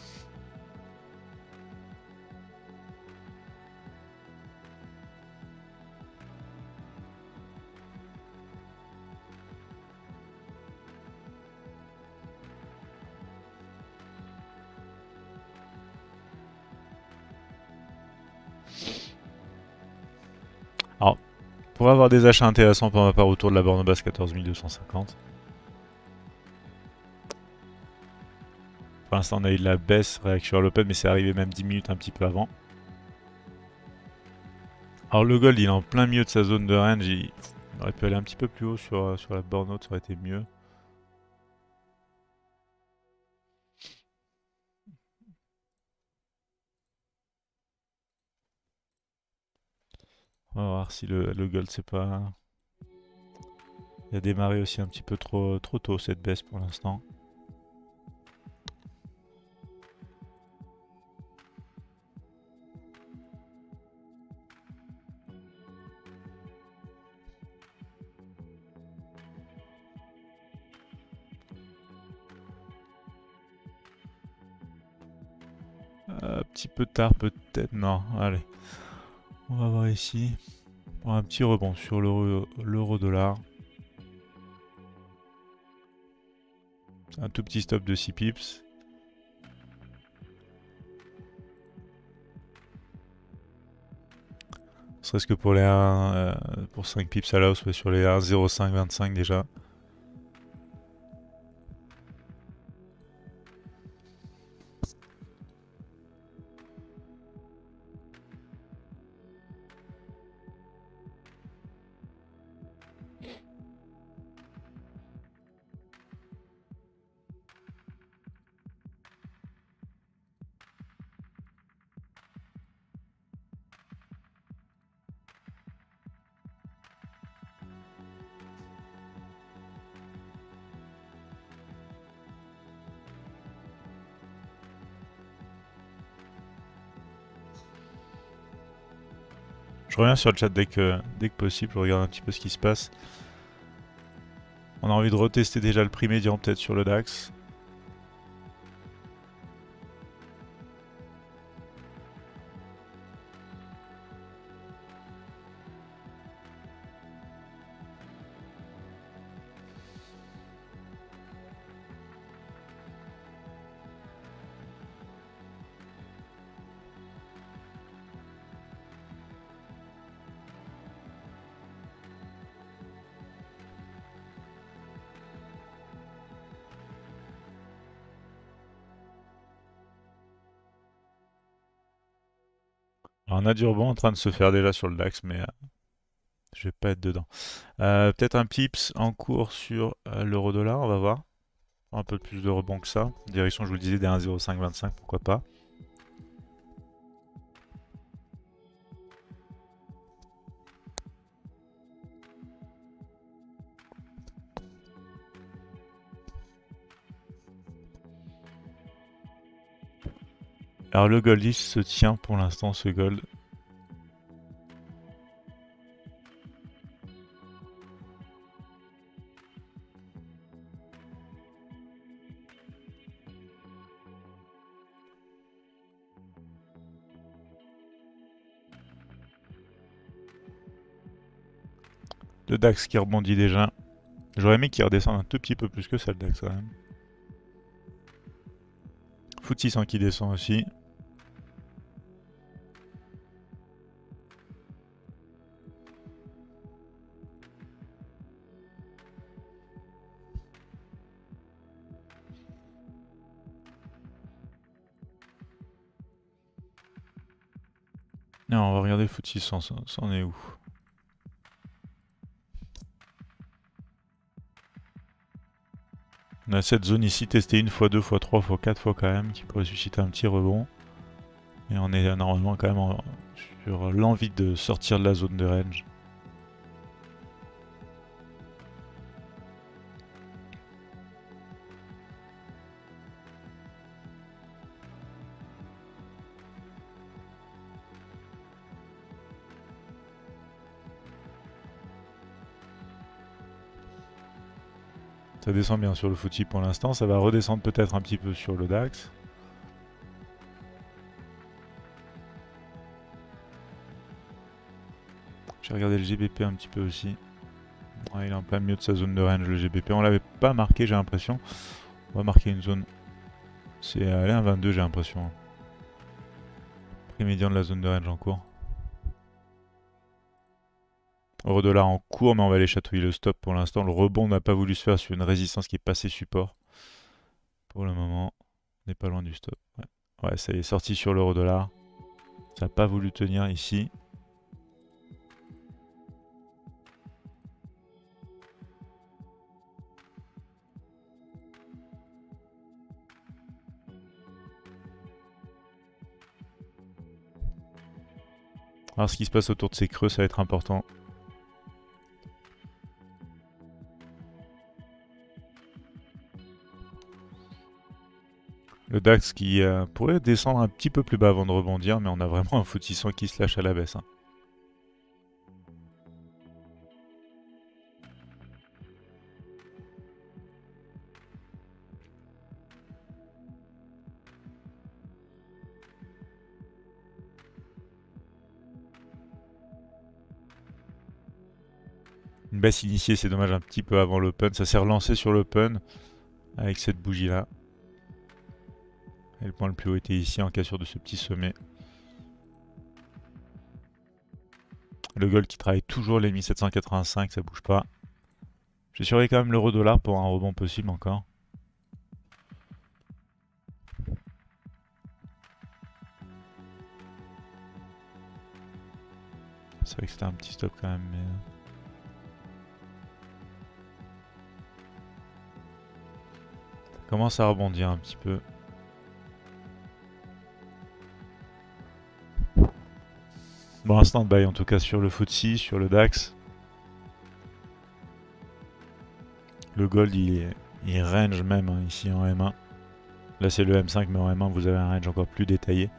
Alors, pour avoir des achats intéressants pour ma part autour de la borne basse quatorze mille deux cent cinquante. Pour l'instant, on a eu de la baisse, réaction à l'open, mais c'est arrivé même dix minutes un petit peu avant. Alors le gold, il est en plein milieu de sa zone de range. Il aurait pu aller un petit peu plus haut sur, sur la borne haute, ça aurait été mieux. On va voir si le, le gold, c'est pas... Il a démarré aussi un petit peu trop, trop tôt cette baisse pour l'instant. Un petit peu tard peut-être, non, allez. On va voir ici. Pour un petit rebond sur l'euro dollar. Un tout petit stop de six pips. Ne serait-ce que pour les un, euh, pour cinq pips à la hausse, ouais, sur les un virgule zéro cinq vingt-cinq déjà. Je reviens sur le chat dès que, dès que possible, je regarde un petit peu ce qui se passe. On a envie de retester déjà le prix médian peut-être sur le DAX. Alors, on a du rebond en train de se faire déjà sur le DAX, mais euh, je vais pas être dedans. Euh, peut-être un pips en cours sur euh, l'euro-dollar, on va voir. Un peu plus de rebond que ça. Direction, je vous le disais, des un virgule zéro cinq vingt-cinq, pourquoi pas. Alors le gold il se tient pour l'instant, ce gold. Le DAX qui rebondit déjà. J'aurais aimé qu'il redescende un tout petit peu plus que ça, le DAX quand même. F T S E six cents qui descend aussi. Non, on va regarder F T S E six cents, ça, ça en est où? On a cette zone ici testée une fois, deux fois, trois fois, quatre fois quand même, qui pourrait susciter un petit rebond. Et on est normalement quand même en- sur l'envie de sortir de la zone de range. Ça descend bien sur le F T S E pour l'instant, ça va redescendre peut-être un petit peu sur le DAX. J'ai regardé le G B P un petit peu aussi. Ouais, il est en plein milieu de sa zone de range, le G B P. On l'avait pas marqué, j'ai l'impression. On va marquer une zone. C'est allé à vingt-deux, j'ai l'impression. Prix médian de la zone de range en cours. Euro dollar en cours, mais on va aller chatouiller le stop pour l'instant. Le rebond n'a pas voulu se faire sur une résistance qui est passée support. Pour le moment, on n'est pas loin du stop. Ouais, ouais, ça y est, sorti sur l'euro dollar. Ça n'a pas voulu tenir ici. Alors ce qui se passe autour de ces creux, ça va être important. Le DAX qui euh, pourrait descendre un petit peu plus bas avant de rebondir, mais on a vraiment un F T S E six cents qui se lâche à la baisse. Hein. Une baisse initiée, c'est dommage, un petit peu avant l'open. Ça s'est relancé sur l'open avec cette bougie là. Et le point le plus haut était ici en cassure de ce petit sommet. Le gold qui travaille toujours les mille sept cent quatre-vingt-cinq, ça bouge pas. J'ai surveillé quand même l'euro dollar pour un rebond possible encore. C'est vrai que c'était un petit stop quand même, mais... Ça commence à rebondir un petit peu. Bon, un stand-by en tout cas sur le F T S E, sur le DAX. Le gold, il, est, il range même hein, ici en M un. Là, c'est le M cinq, mais en M un, vous avez un range encore plus détaillé.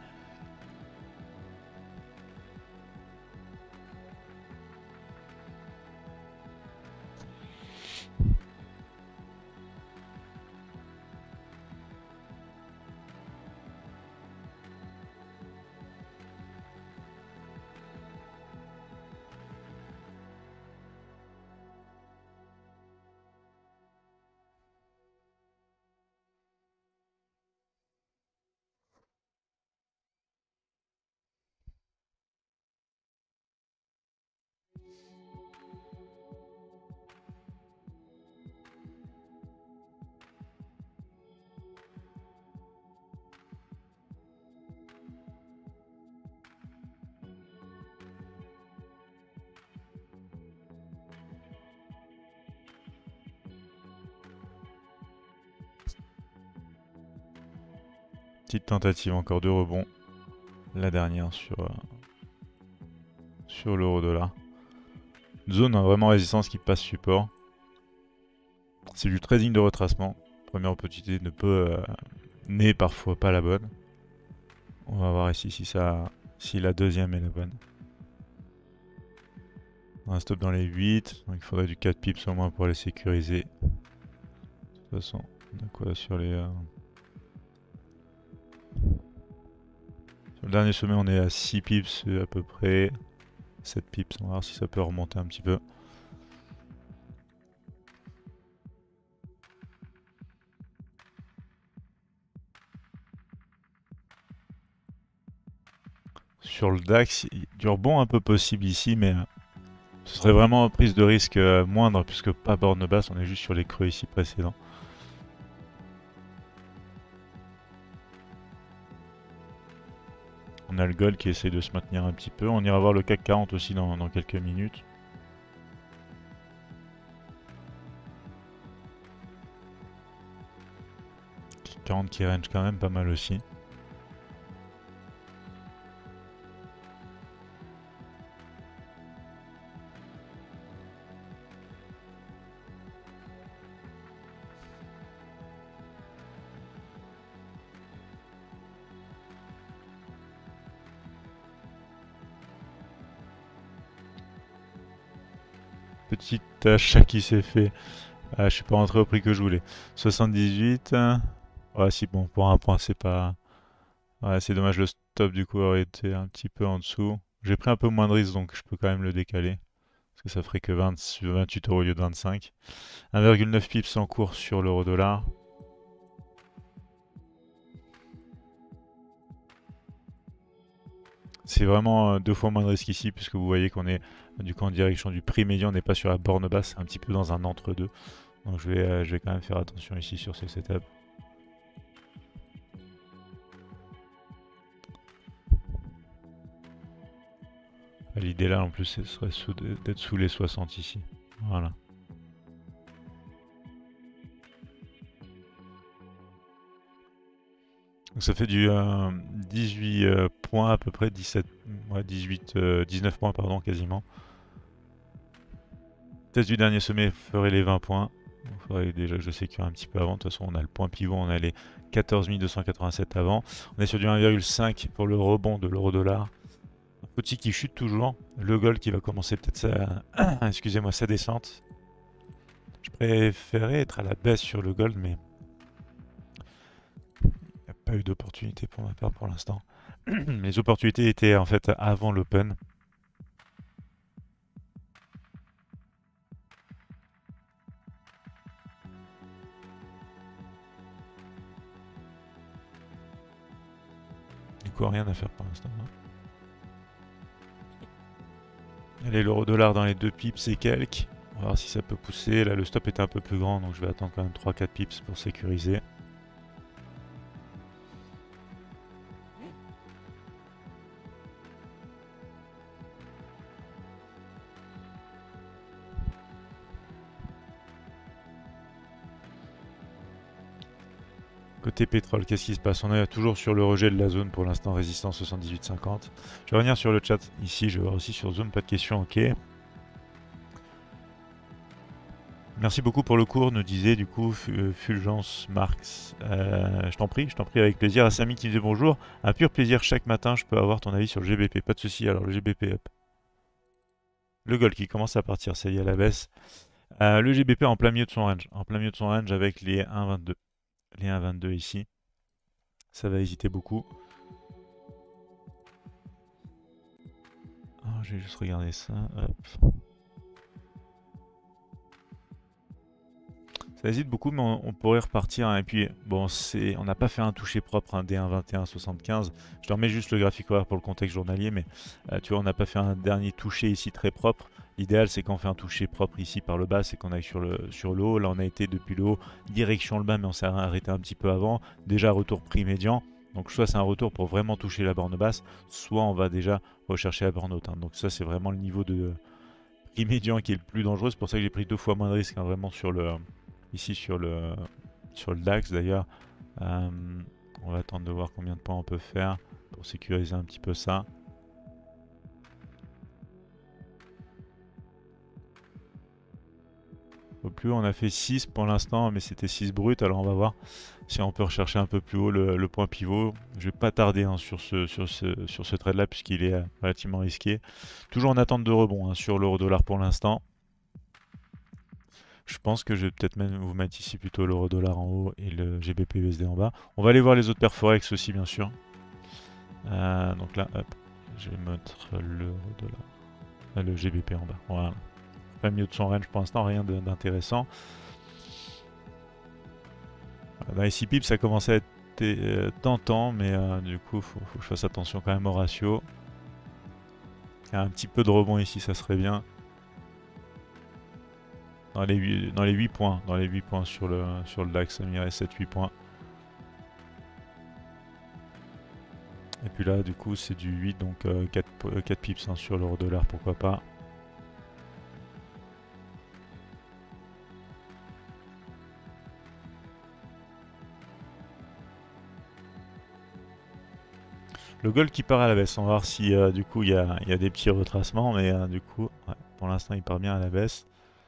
Petite tentative encore de rebond. La dernière sur, euh, sur l'euro-dollar. Zone hein, vraiment résistance qui passe support. C'est du trading de retracement. Première opportunité ne peut euh, n'est parfois pas la bonne. On va voir ici si ça, si la deuxième est la bonne. On a un stop dans les huit, donc il faudrait du quatre pips au moins pour les sécuriser. De toute façon, on a quoi sur les... Euh... Sur le dernier sommet on est à six pips à peu près. sept pips, on va voir si ça peut remonter un petit peu. Sur le DAX, du rebond un peu possible ici, mais euh, ce serait vraiment une prise de risque euh, moindre, puisque pas borne basse, on est juste sur les creux ici précédents. On a le gold qui essaie de se maintenir un petit peu. On ira voir le C A C quarante aussi dans, dans quelques minutes. C A C quarante qui range quand même pas mal aussi. Petit achat qui s'est fait. Ah, je suis pas rentré au prix que je voulais. soixante-dix-huit. Ouais, si bon, pour un point, c'est pas. Ouais, c'est dommage, le stop du coup aurait été un petit peu en dessous. J'ai pris un peu moins de risque donc je peux quand même le décaler. Parce que ça ferait que vingt, vingt-huit euros au lieu de vingt-cinq. un virgule neuf pips en cours sur l'euro dollar. C'est vraiment deux fois moins de risque ici, puisque vous voyez qu'on est du coup en direction du prix médian, on n'est pas sur la borne basse, un petit peu dans un entre-deux. Donc je vais, euh, je vais quand même faire attention ici sur ces setups. L'idée là en plus, ce serait d'être sous les soixante ici. Voilà. Donc ça fait du euh, dix-huit euh, points à peu près, dix-sept, ouais, dix-huit, euh, dix-neuf points pardon quasiment. Test du dernier sommet ferait les vingt points. Il faudrait déjà que je sécure un petit peu avant. De toute façon on a le point pivot, on a les quatorze mille deux cent quatre-vingt-sept avant. On est sur du un virgule cinq pour le rebond de l'euro dollar. Un petit qui chute toujours. Le gold qui va commencer peut-être sa, excusez-moi, sa descente. Je préférais être à la baisse sur le gold mais pas eu d'opportunité pour ma part pour l'instant. Les opportunités étaient en fait avant l'open. Du coup, rien à faire pour l'instant. Allez, l'euro dollar dans les deux pips et quelques. On va voir si ça peut pousser. Là, le stop était un peu plus grand, donc je vais attendre quand même trois quatre pips pour sécuriser. Côté pétrole, qu'est-ce qui se passe? On est toujours sur le rejet de la zone pour l'instant, résistance soixante-dix cinquante. Je vais revenir sur le chat ici, je vais voir aussi sur zone, pas de questions, ok. Merci beaucoup pour le cours, nous disait du coup Fulgence Marx. Euh, je t'en prie, je t'en prie avec plaisir. À Samy qui me dit bonjour. Un pur plaisir chaque matin, je peux avoir ton avis sur le G B P. Pas de souci, alors le G B P up. Le gold qui commence à partir, ça y est à la baisse. Euh, le G B P en plein milieu de son range. En plein milieu de son range avec les un virgule vingt-deux. Les un virgule vingt-deux ici. Ça va hésiter beaucoup. Oh, je vais juste regarder ça. Hop. Ça hésite beaucoup, mais on, on pourrait repartir. Hein. Et puis, bon, c'est, on n'a pas fait un toucher propre, un D un vingt et un soixante-quinze. Je te remets juste le graphique horaire pour le contexte journalier, mais euh, tu vois, on n'a pas fait un dernier toucher ici très propre. L'idéal, c'est qu'on fait un toucher propre ici par le bas, c'est qu'on aille sur le, sur le haut. Là, on a été depuis le haut, direction le bas, mais on s'est arrêté un petit peu avant. Déjà, retour prix médian. Donc, soit c'est un retour pour vraiment toucher la borne basse, soit on va déjà rechercher la borne haute. Hein. Donc, ça, c'est vraiment le niveau de prix médian qui est le plus dangereux. C'est pour ça que j'ai pris deux fois moins de risques, hein, vraiment sur le... Ici sur le, sur le DAX d'ailleurs, euh, On va attendre de voir combien de points on peut faire pour sécuriser un petit peu ça. Au plus haut, on a fait six pour l'instant, mais c'était six brut. Alors on va voir si on peut rechercher un peu plus haut le, le point pivot. Je vais pas tarder hein, sur ce, sur ce, sur ce trade là puisqu'il est euh, relativement risqué. Toujours en attente de rebond hein, sur l'euro dollar pour l'instant. Je pense que je vais peut-être même vous mettre ici plutôt l'euro dollar en haut et le G B P U S D en bas. On va aller voir les autres paires Forex aussi bien sûr. Euh, donc là, hop, je vais mettre l'euro dollar, euh, le G B P en bas. Voilà. Pas mieux de son range pour l'instant, rien d'intéressant. Dans les six pips, ça commençait à être euh, tentant, mais euh, du coup, il faut, faut que je fasse attention quand même au ratio. Il y a un petit peu de rebond ici, ça serait bien. Dans les huit, dans les huit points, dans les huit points sur le, sur le DAX, ça m'irait sept huit points. Et puis là, du coup, c'est du huit, donc euh, quatre, quatre pips hein, sur l'euro dollar, pourquoi pas. Le gold qui part à la baisse, on va voir si euh, du coup il y, y a des petits retracements, mais euh, du coup, ouais, pour l'instant il part bien à la baisse.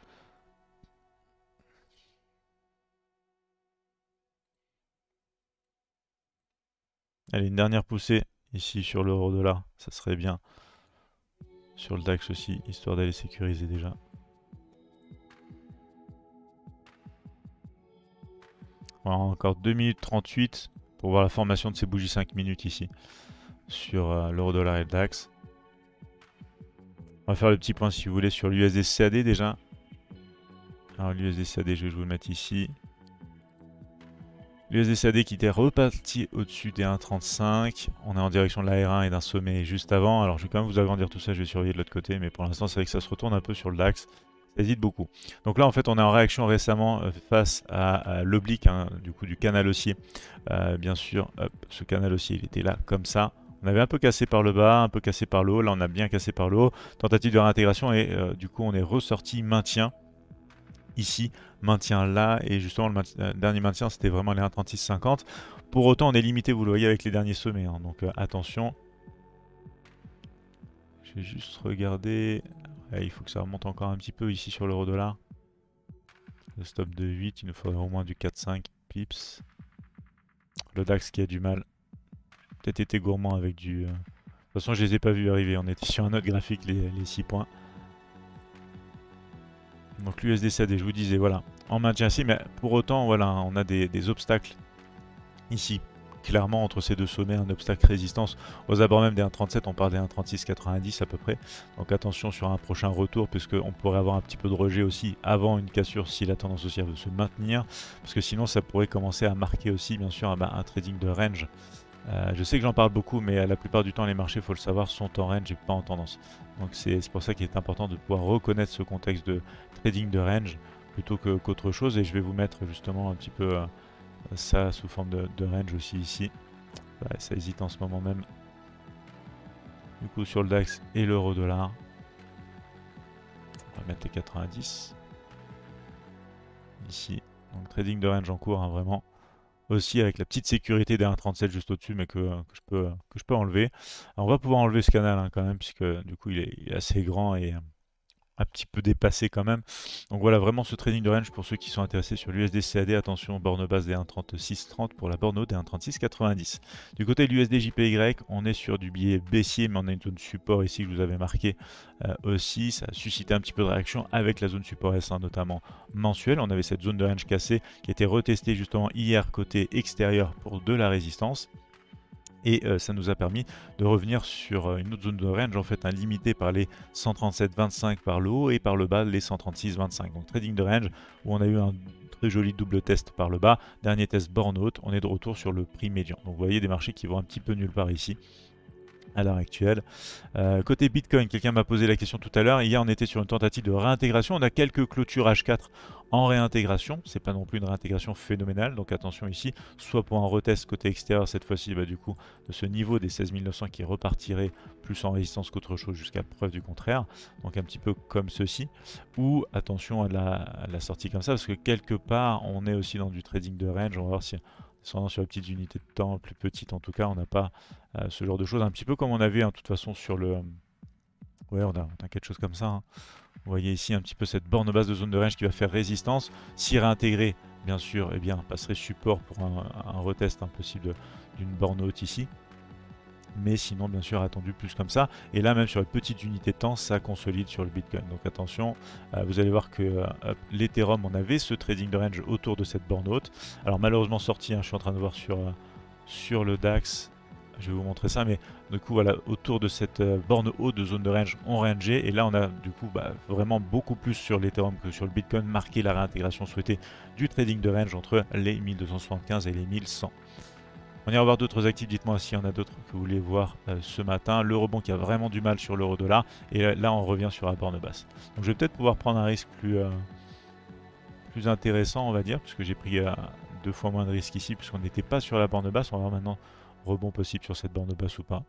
Allez, une dernière poussée ici sur l'euro dollar, ça serait bien. Sur le DAX aussi, histoire d'aller sécuriser déjà. Voilà, encore deux minutes trente-huit pour voir la formation de ces bougies cinq minutes ici sur euh, l'euro dollar et le DAX. On va faire le petit point si vous voulez sur l'U S D C A D déjà. Alors l'U S D C A D, je vais vous le mettre ici. L'U S D C A D qui était reparti au-dessus des un virgule trente-cinq. On est en direction de la R un et d'un sommet juste avant. Alors je vais quand même vous agrandir tout ça, je vais surveiller de l'autre côté. Mais pour l'instant, c'est vrai que ça se retourne un peu sur le DAX. Ça hésite beaucoup. Donc là, en fait, on est en réaction récemment euh, face à, à l'oblique hein, du coup du canal haussier. Euh, bien sûr, hop, ce canal haussier, il était là comme ça. On avait un peu cassé par le bas, un peu cassé par le haut. Là, on a bien cassé par le haut. Tentative de réintégration et euh, du coup, on est ressorti maintien. Ici, maintien là, et justement le, maintien, le dernier maintien c'était vraiment les un virgule trente-six cinquante. Pour autant, on est limité, vous le voyez, avec les derniers sommets, hein, donc euh, attention. Je vais juste regarder. Ouais, il faut que ça remonte encore un petit peu ici sur l'euro dollar. Le stop de huit, il nous faudrait au moins du quatre cinq pips. Le DAX qui a du mal. Peut-être été gourmand avec du. Euh... De toute façon, je les ai pas vus arriver. On était sur un autre graphique, les, les six points. Donc l'U S D C A D, je vous disais, voilà, en maintien ici, mais pour autant, voilà, on a des, des obstacles ici. Clairement, entre ces deux sommets, un obstacle résistance. Aux abords même des un virgule trente-sept, on parle des un virgule trente-six quatre-vingt-dix à peu près. Donc attention sur un prochain retour, puisqu'on pourrait avoir un petit peu de rejet aussi avant une cassure si la tendance haussière veut se maintenir. Parce que sinon, ça pourrait commencer à marquer aussi, bien sûr, bah, un trading de range. Euh, je sais que j'en parle beaucoup, mais la plupart du temps, les marchés, il faut le savoir, sont en range et pas en tendance. Donc c'est pour ça qu'il est important de pouvoir reconnaître ce contexte de trading de range plutôt qu'autre chose. Et je vais vous mettre justement un petit peu euh, ça sous forme de, de range aussi ici. Ouais, ça hésite en ce moment même. Du coup, sur le DAX et l'euro dollar. On va mettre les quatre-vingt-dix. Ici. Donc trading de range en cours, hein, vraiment. Aussi avec la petite sécurité des un virgule trente-sept juste au-dessus, mais que, que, je peux, que je peux enlever. Alors on va pouvoir enlever ce canal hein, quand même, puisque du coup il est, il est assez grand et un petit peu dépassé quand même. Donc voilà, vraiment ce trading de range pour ceux qui sont intéressés sur l'U S D C A D. Attention, borne basse des un virgule trente-six trente pour la borne haute des un virgule trente-six quatre-vingt-dix. Du côté de l'U S D J P Y, on est sur du billet baissier, mais on a une zone support ici que je vous avais marqué euh, aussi. Ça a suscité un petit peu de réaction avec la zone support S un notamment mensuelle. On avait cette zone de range cassée qui a été retestée justement hier côté extérieur pour de la résistance. Et euh, ça nous a permis de revenir sur euh, une autre zone de range, en fait, hein, limitée par les cent trente-sept vingt-cinq par le haut et par le bas les cent trente-six vingt-cinq. Donc trading de range où on a eu un très joli double test par le bas. Dernier test borne haute, on est de retour sur le prix médian. Donc vous voyez des marchés qui vont un petit peu nulle part ici à l'heure actuelle. Euh, côté Bitcoin, quelqu'un m'a posé la question tout à l'heure. Hier, on était sur une tentative de réintégration. On a quelques clôtures H quatre en réintégration. C'est pas non plus une réintégration phénoménale. Donc attention ici, soit pour un retest côté extérieur cette fois-ci, bah, du coup, de ce niveau des seize mille neuf cents qui repartirait plus en résistance qu'autre chose jusqu'à preuve du contraire. Donc un petit peu comme ceci. Ou attention à la, à la sortie comme ça, parce que quelque part, on est aussi dans du trading de range. On va voir si Descendant sur les petites unités de temps, plus petites en tout cas, on n'a pas euh, ce genre de choses. Un petit peu comme on avait, hein, de toute façon, sur le... Ouais, on a, on a quelque chose comme ça. Hein. Vous voyez ici un petit peu cette borne basse de zone de range qui va faire résistance. Si réintégré, bien sûr, eh bien, passerait support pour un, un retest impossible d'une borne haute ici. Mais sinon, bien sûr, attendu plus comme ça. Et là, même sur les petites unités de temps, ça consolide sur le Bitcoin. Donc attention, euh, vous allez voir que euh, l'Ethereum, on avait ce trading de range autour de cette borne haute. Alors malheureusement sorti, hein, je suis en train de voir sur, euh, sur le DAX, je vais vous montrer ça, mais du coup, voilà, autour de cette euh, borne haute de zone de range, on rangé. Et là, on a du coup bah, vraiment beaucoup plus sur l'Ethereum que sur le Bitcoin, marqué la réintégration souhaitée du trading de range entre les mille deux cent soixante-quinze et les mille cent. On ira voir d'autres actifs, dites-moi s'il y en a d'autres que vous voulez voir euh, ce matin. Le rebond qui a vraiment du mal sur l'euro dollar. Et là, on revient sur la borne basse. Donc je vais peut-être pouvoir prendre un risque plus, euh, plus intéressant, on va dire, puisque j'ai pris euh, deux fois moins de risques ici, puisqu'on n'était pas sur la borne basse. On va voir maintenant rebond possible sur cette borne basse ou pas.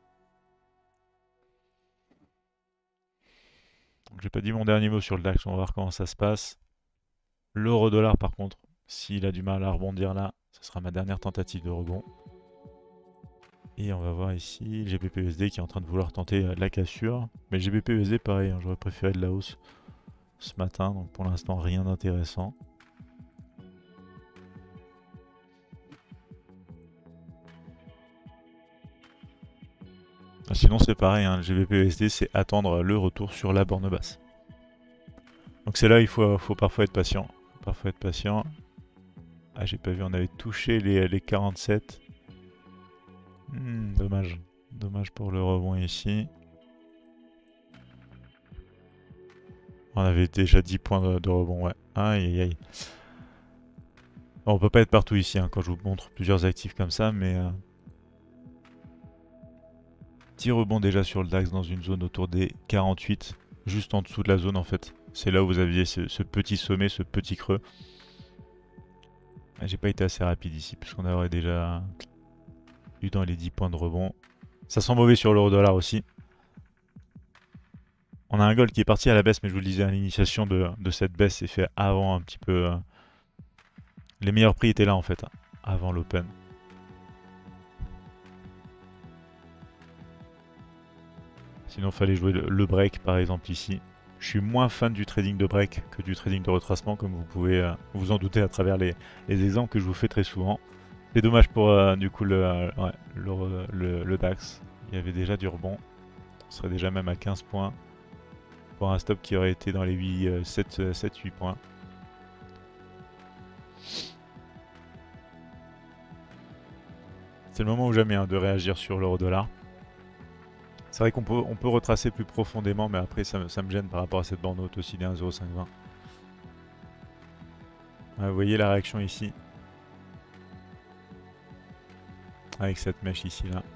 Donc j'ai pas dit mon dernier mot sur le DAX, on va voir comment ça se passe. L'euro dollar par contre, s'il a du mal à rebondir là, ce sera ma dernière tentative de rebond. Et on va voir ici le G B P U S D qui est en train de vouloir tenter la cassure. Mais le G B P U S D pareil, hein, j'aurais préféré de la hausse ce matin, donc pour l'instant rien d'intéressant. Sinon c'est pareil, hein, le G B P U S D c'est attendre le retour sur la borne basse. Donc c'est là il faut, faut parfois être patient. Faut parfois être patient. Ah j'ai pas vu, on avait touché les, les quarante-sept. Hmm, dommage. Dommage pour le rebond ici. On avait déjà dix points de, de rebond, ouais. Aïe aïe aïe. Bon, on peut pas être partout ici hein, quand je vous montre plusieurs actifs comme ça, mais... Euh... Petit rebond déjà sur le DAX dans une zone autour des quarante-huit, juste en dessous de la zone en fait. C'est là où vous aviez ce, ce petit sommet, ce petit creux. J'ai pas été assez rapide ici, puisqu'on aurait déjà eu dans les dix points de rebond. Ça sent mauvais sur l'euro dollar aussi. On a un gold qui est parti à la baisse, mais je vous le disais, l'initiation de, de cette baisse s'est fait avant un petit peu... Euh... Les meilleurs prix étaient là en fait, hein, avant l'open. Sinon, il fallait jouer le, le break par exemple ici. Je suis moins fan du trading de break que du trading de retracement, comme vous pouvez euh, vous en douter à travers les, les exemples que je vous fais très souvent. C'est dommage pour euh, du coup le, euh, ouais, le, le, le DAX. Il y avait déjà du rebond. On serait déjà même à quinze points. Pour un stop qui aurait été dans les huit, euh, sept, huit points. C'est le moment ou jamais hein, de réagir sur l'euro dollar. C'est vrai qu'on peut, on peut retracer plus profondément, mais après ça, ça me gêne par rapport à cette borne haute aussi des un zéro cinq vingt. Ouais, vous voyez la réaction ici. Avec cette mèche ici là.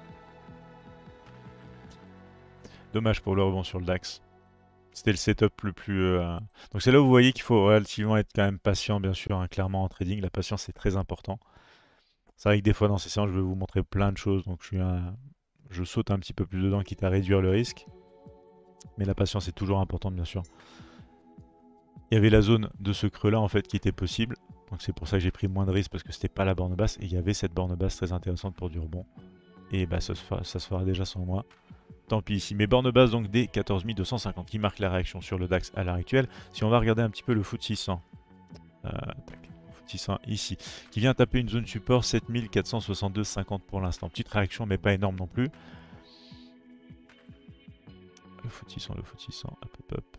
Dommage pour le rebond sur le DAX. C'était le setup le plus... Euh... Donc c'est là où vous voyez qu'il faut relativement être quand même patient, bien sûr, hein, clairement en trading. La patience c'est très important. C'est vrai que des fois dans ces séances je vais vous montrer plein de choses, donc je suis un... je saute un petit peu plus dedans quitte à réduire le risque. Mais la patience est toujours importante bien sûr. Il y avait la zone de ce creux là en fait qui était possible. Donc c'est pour ça que j'ai pris moins de risques parce que c'était pas la borne basse. Et il y avait cette borne basse très intéressante pour du rebond. Et bah ça se fera, ça se fera déjà sans moi. Tant pis ici. Mais borne basse donc des quatorze mille deux cent cinquante qui marque la réaction sur le DAX à l'heure actuelle. Si on va regarder un petit peu le F T S E six cents. Euh, tac. F T S E six cents ici. Qui vient taper une zone support sept mille quatre cent soixante-deux virgule cinquante pour l'instant. Petite réaction mais pas énorme non plus. Le F T S E six cents, le F T S E six cents, hop hop hop.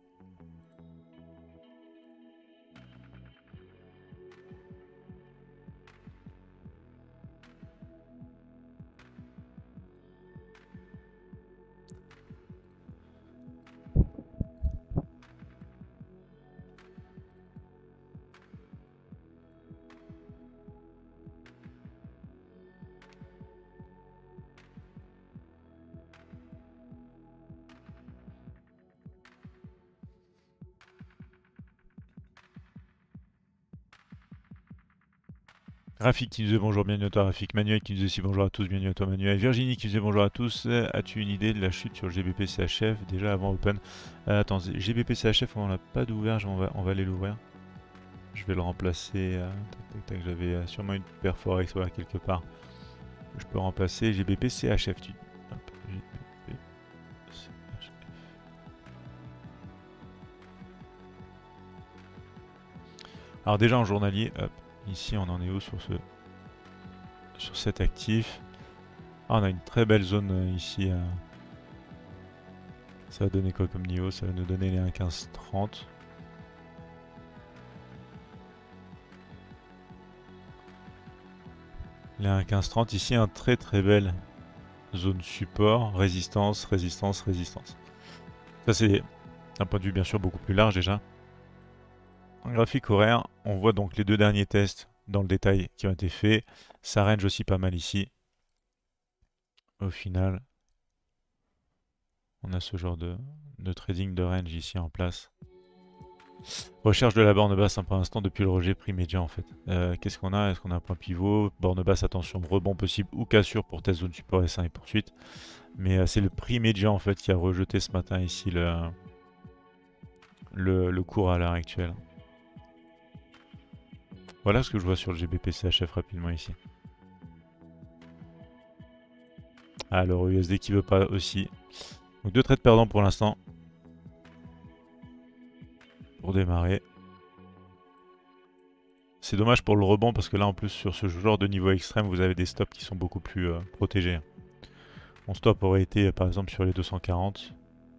Rafik qui nous dit bonjour, bienvenue à toi Rafik. Manuel qui nous dit aussi bonjour à tous, bienvenue à toi Manuel. Virginie qui nous dit bonjour à tous. As-tu une idée de la chute sur le G B P C H F déjà avant Open? euh, Attends, G B P C H F on l'a pas d'ouvert, on va, on va aller l'ouvrir. Je vais le remplacer. Euh, tac, tac, tac, j'avais euh, sûrement une paire Forex voilà, quelque part. Je peux remplacer G B P C H F. Tu... Hop, G B P C H F. Alors déjà en journalier, hop, ici on en est où sur ce sur cet actif. Ah, on a une très belle zone euh, ici. Euh... Ça va donner quoi comme niveau? Ça va nous donner les un virgule quinze trente. Les un virgule quinze trente, ici un très très belle zone support, résistance, résistance, résistance. Ça c'est d'un point de vue bien sûr beaucoup plus large déjà. En graphique horaire, on voit donc les deux derniers tests dans le détail qui ont été faits. Ça range aussi pas mal ici. Au final, on a ce genre de, de trading de range ici en place. Recherche de la borne basse hein, pour l'instant depuis le rejet prix médian en fait. Euh, Qu'est-ce qu'on a? Est-ce qu'on a un point pivot? Borne basse, attention, rebond possible ou cassure pour test zone support S un et poursuite. Mais euh, c'est le prix médian en fait qui a rejeté ce matin ici le, le, le cours à l'heure actuelle. Voilà ce que je vois sur le G B P C H F rapidement ici. Ah, l'euro U S D qui veut pas aussi. Donc deux trades perdants pour l'instant. Pour démarrer. C'est dommage pour le rebond parce que là en plus sur ce genre de niveau extrême vous avez des stops qui sont beaucoup plus euh, protégés. Mon stop aurait été par exemple sur les deux cent quarante.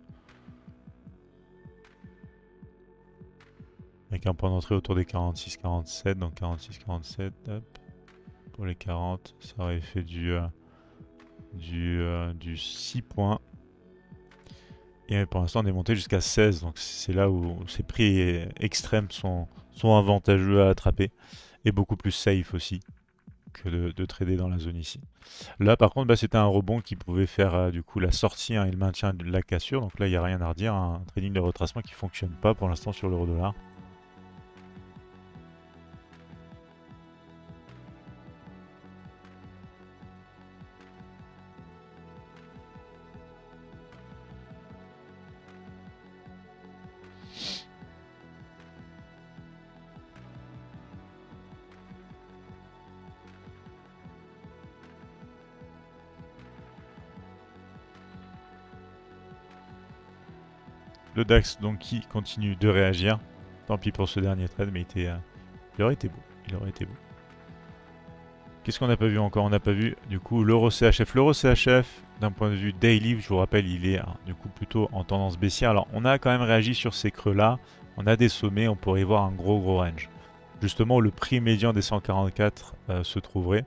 Avec un point d'entrée autour des quarante-six quarante-sept. Donc quarante-six quarante-sept. Hop. Pour les quarante, ça aurait fait du, euh, du, euh, du six points. Et pour l'instant on est monté jusqu'à seize. Donc c'est là où ces prix extrêmes sont, sont avantageux à attraper. Et beaucoup plus safe aussi que de, de trader dans la zone ici. Là par contre bah, c'était un rebond qui pouvait faire euh, du coup la sortie hein, et le maintien de la cassure. Donc là il n'y a rien à redire, hein. Un trading de retracement qui ne fonctionne pas pour l'instant sur l'euro dollar. Le DAX donc qui continue de réagir. Tant pis pour ce dernier trade, mais il, était, euh, il aurait été beau. Il aurait été beau. Qu'est-ce qu'on n'a pas vu encore? On n'a pas vu du coup l'euro C H F. L'euro C H F, d'un point de vue daily, je vous rappelle, il est hein, du coup plutôt en tendance baissière. Alors on a quand même réagi sur ces creux-là. On a des sommets, on pourrait y voir un gros gros range. Justement, le prix médian des cent quarante-quatre euh, se trouverait.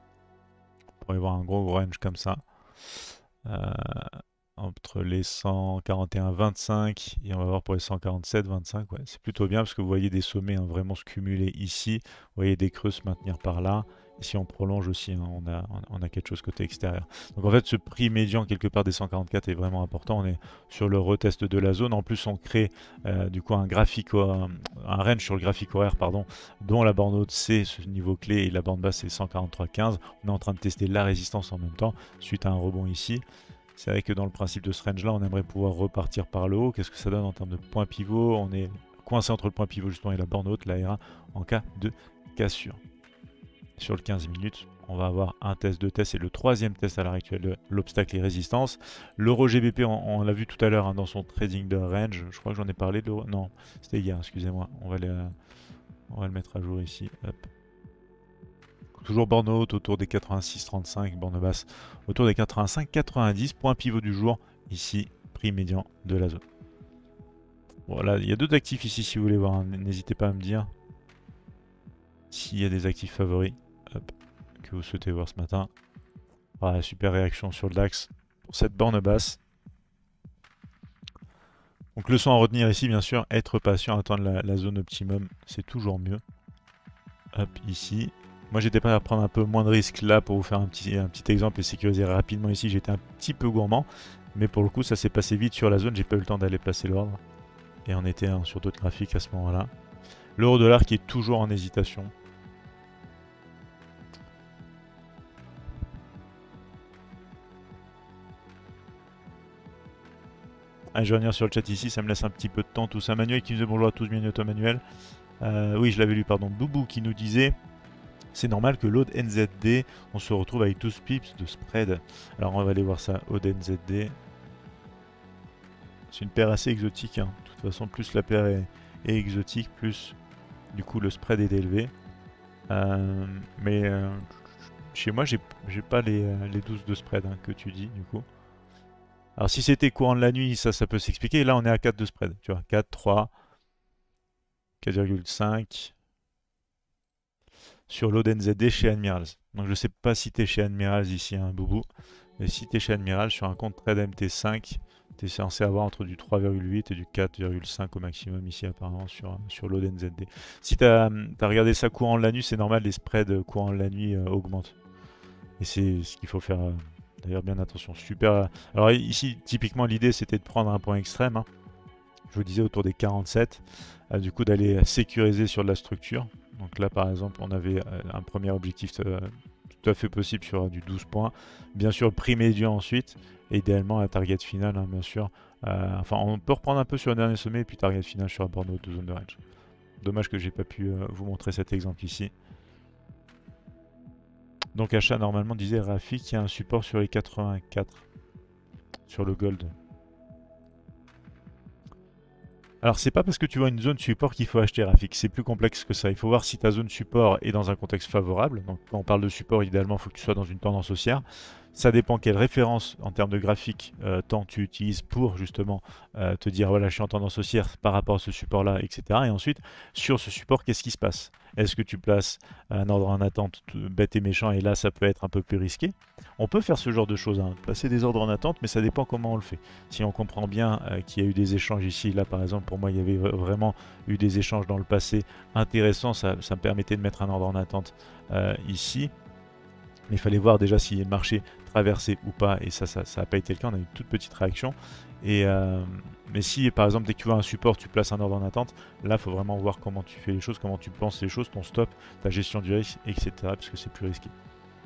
On pourrait y voir un gros gros range comme ça. Euh, entre les cent quarante et un virgule vingt-cinq et on va voir pour les cent quarante-sept virgule vingt-cinq. Ouais, c'est plutôt bien parce que vous voyez des sommets hein, vraiment se cumuler ici. Vous voyez des creux se maintenir par là. Et si on prolonge aussi, hein, on, a, on a quelque chose côté extérieur. Donc en fait, ce prix médian quelque part des cent quarante-quatre est vraiment important. On est sur le retest de la zone. En plus, on crée euh, du coup un graphique, un, un range sur le graphique horaire, pardon, dont la borne haute c'est ce niveau clé et la borne basse c'est cent quarante-trois virgule quinze. On est en train de tester la résistance en même temps suite à un rebond ici. C'est vrai que dans le principe de ce range là, on aimerait pouvoir repartir par le haut. Qu'est-ce que ça donne en termes de point pivot? On est coincé entre le point pivot justement et la borne haute, la R un, en cas de cassure. Sur le quinze minutes, on va avoir un test de test et le troisième test à l'heure actuelle de l'obstacle et résistance. L'euro G B P, on, on l'a vu tout à l'heure hein, dans son trading de range. Je crois que j'en ai parlé de l'euro. Non, c'était hier, excusez-moi. On, va on va le mettre à jour ici. Hop. Toujours borne haute autour des quatre-vingt-six trente-cinq, borne basse autour des quatre-vingt-cinq quatre-vingt-dix. Point pivot du jour, ici, prix médian de la zone. Voilà, il y a d'autres actifs ici si vous voulez voir. Hein. N'hésitez pas à me dire s'il y a des actifs favoris. Hop, que vous souhaitez voir ce matin. Voilà, super réaction sur le DAX pour cette borne basse. Donc leçon à retenir ici, bien sûr, être patient, attendre la, la zone optimum, c'est toujours mieux. Hop, ici. Moi j'étais prêt à prendre un peu moins de risques là pour vous faire un petit, un petit exemple et sécuriser rapidement ici. J'étais un petit peu gourmand, mais pour le coup ça s'est passé vite sur la zone, j'ai pas eu le temps d'aller placer l'ordre. Et on était hein, sur d'autres graphiques à ce moment-là. L'euro dollar qui est toujours en hésitation. Ah, je vais revenir sur le chat ici, ça me laisse un petit peu de temps tout ça. Manuel qui me dit bonjour à tous, bienvenue à toi Manuel. Euh, oui, je l'avais lu, pardon. Boubou qui nous disait c'est normal que l'O D N Z D, on se retrouve avec douze pips de spread. Alors on va aller voir ça, O D N Z D. C'est une paire assez exotique. Hein. De toute façon, plus la paire est, est exotique, plus du coup le spread est élevé. Euh, mais euh, chez moi, j'ai pas les, les douze de spread hein, que tu dis du coup. Alors si c'était courant de la nuit, ça, ça peut s'expliquer. Là, on est à quatre de spread. Tu vois, quatre, trois, quatre virgule cinq sur l'O D N Z D chez Admirals. Donc je sais pas si tu es chez Admirals ici, hein, Boubou. Mais si tu es chez Admiral sur un compte trade M T cinq, tu es censé avoir entre du trois virgule huit et du quatre virgule cinq au maximum ici apparemment sur, sur l'O D N Z D. Si tu as, as regardé ça courant de la nuit, c'est normal, les spreads courant de la nuit euh, augmentent. Et c'est ce qu'il faut faire euh, d'ailleurs bien attention. Super. Alors ici, typiquement, l'idée c'était de prendre un point extrême. Hein. Je vous disais autour des quarante-sept. Euh, du coup, d'aller sécuriser sur de la structure. Donc là, par exemple, on avait euh, un premier objectif euh, tout à fait possible sur euh, du douze points. Bien sûr, prix médian ensuite. Et idéalement, la target finale, hein, bien sûr. Euh, enfin, on peut reprendre un peu sur le dernier sommet et puis target finale sur un bordeaux de zone de range. Dommage que j'ai pas pu euh, vous montrer cet exemple ici. Donc achat normalement disait Rafik qui a un support sur les quatre-vingt-quatre sur le gold. Alors c'est pas parce que tu vois une zone support qu'il faut acheter Rafik, c'est plus complexe que ça. Il faut voir si ta zone support est dans un contexte favorable. Donc quand on parle de support, idéalement il faut que tu sois dans une tendance haussière. Ça dépend quelle référence en termes de graphique euh, temps tu utilises pour justement euh, te dire voilà je suis en tendance haussière par rapport à ce support là, et cetera. Et ensuite sur ce support qu'est-ce qui se passe? Est-ce que tu places un ordre en attente bête et méchant et là ça peut être un peu plus risqué? On peut faire ce genre de choses, hein, placer des ordres en attente, mais ça dépend comment on le fait. Si on comprend bien euh, qu'il y a eu des échanges ici, là par exemple pour moi il y avait vraiment eu des échanges dans le passé intéressants, ça, ça me permettait de mettre un ordre en attente euh, ici. Mais il fallait voir déjà si le marché traversait ou pas, et ça, ça n'a pas été le cas, on a eu une toute petite réaction. Et, euh, mais si par exemple dès que tu vois un support, tu places un ordre en attente, là il faut vraiment voir comment tu fais les choses, comment tu penses les choses, ton stop, ta gestion du risque, et cetera. Parce que c'est plus risqué.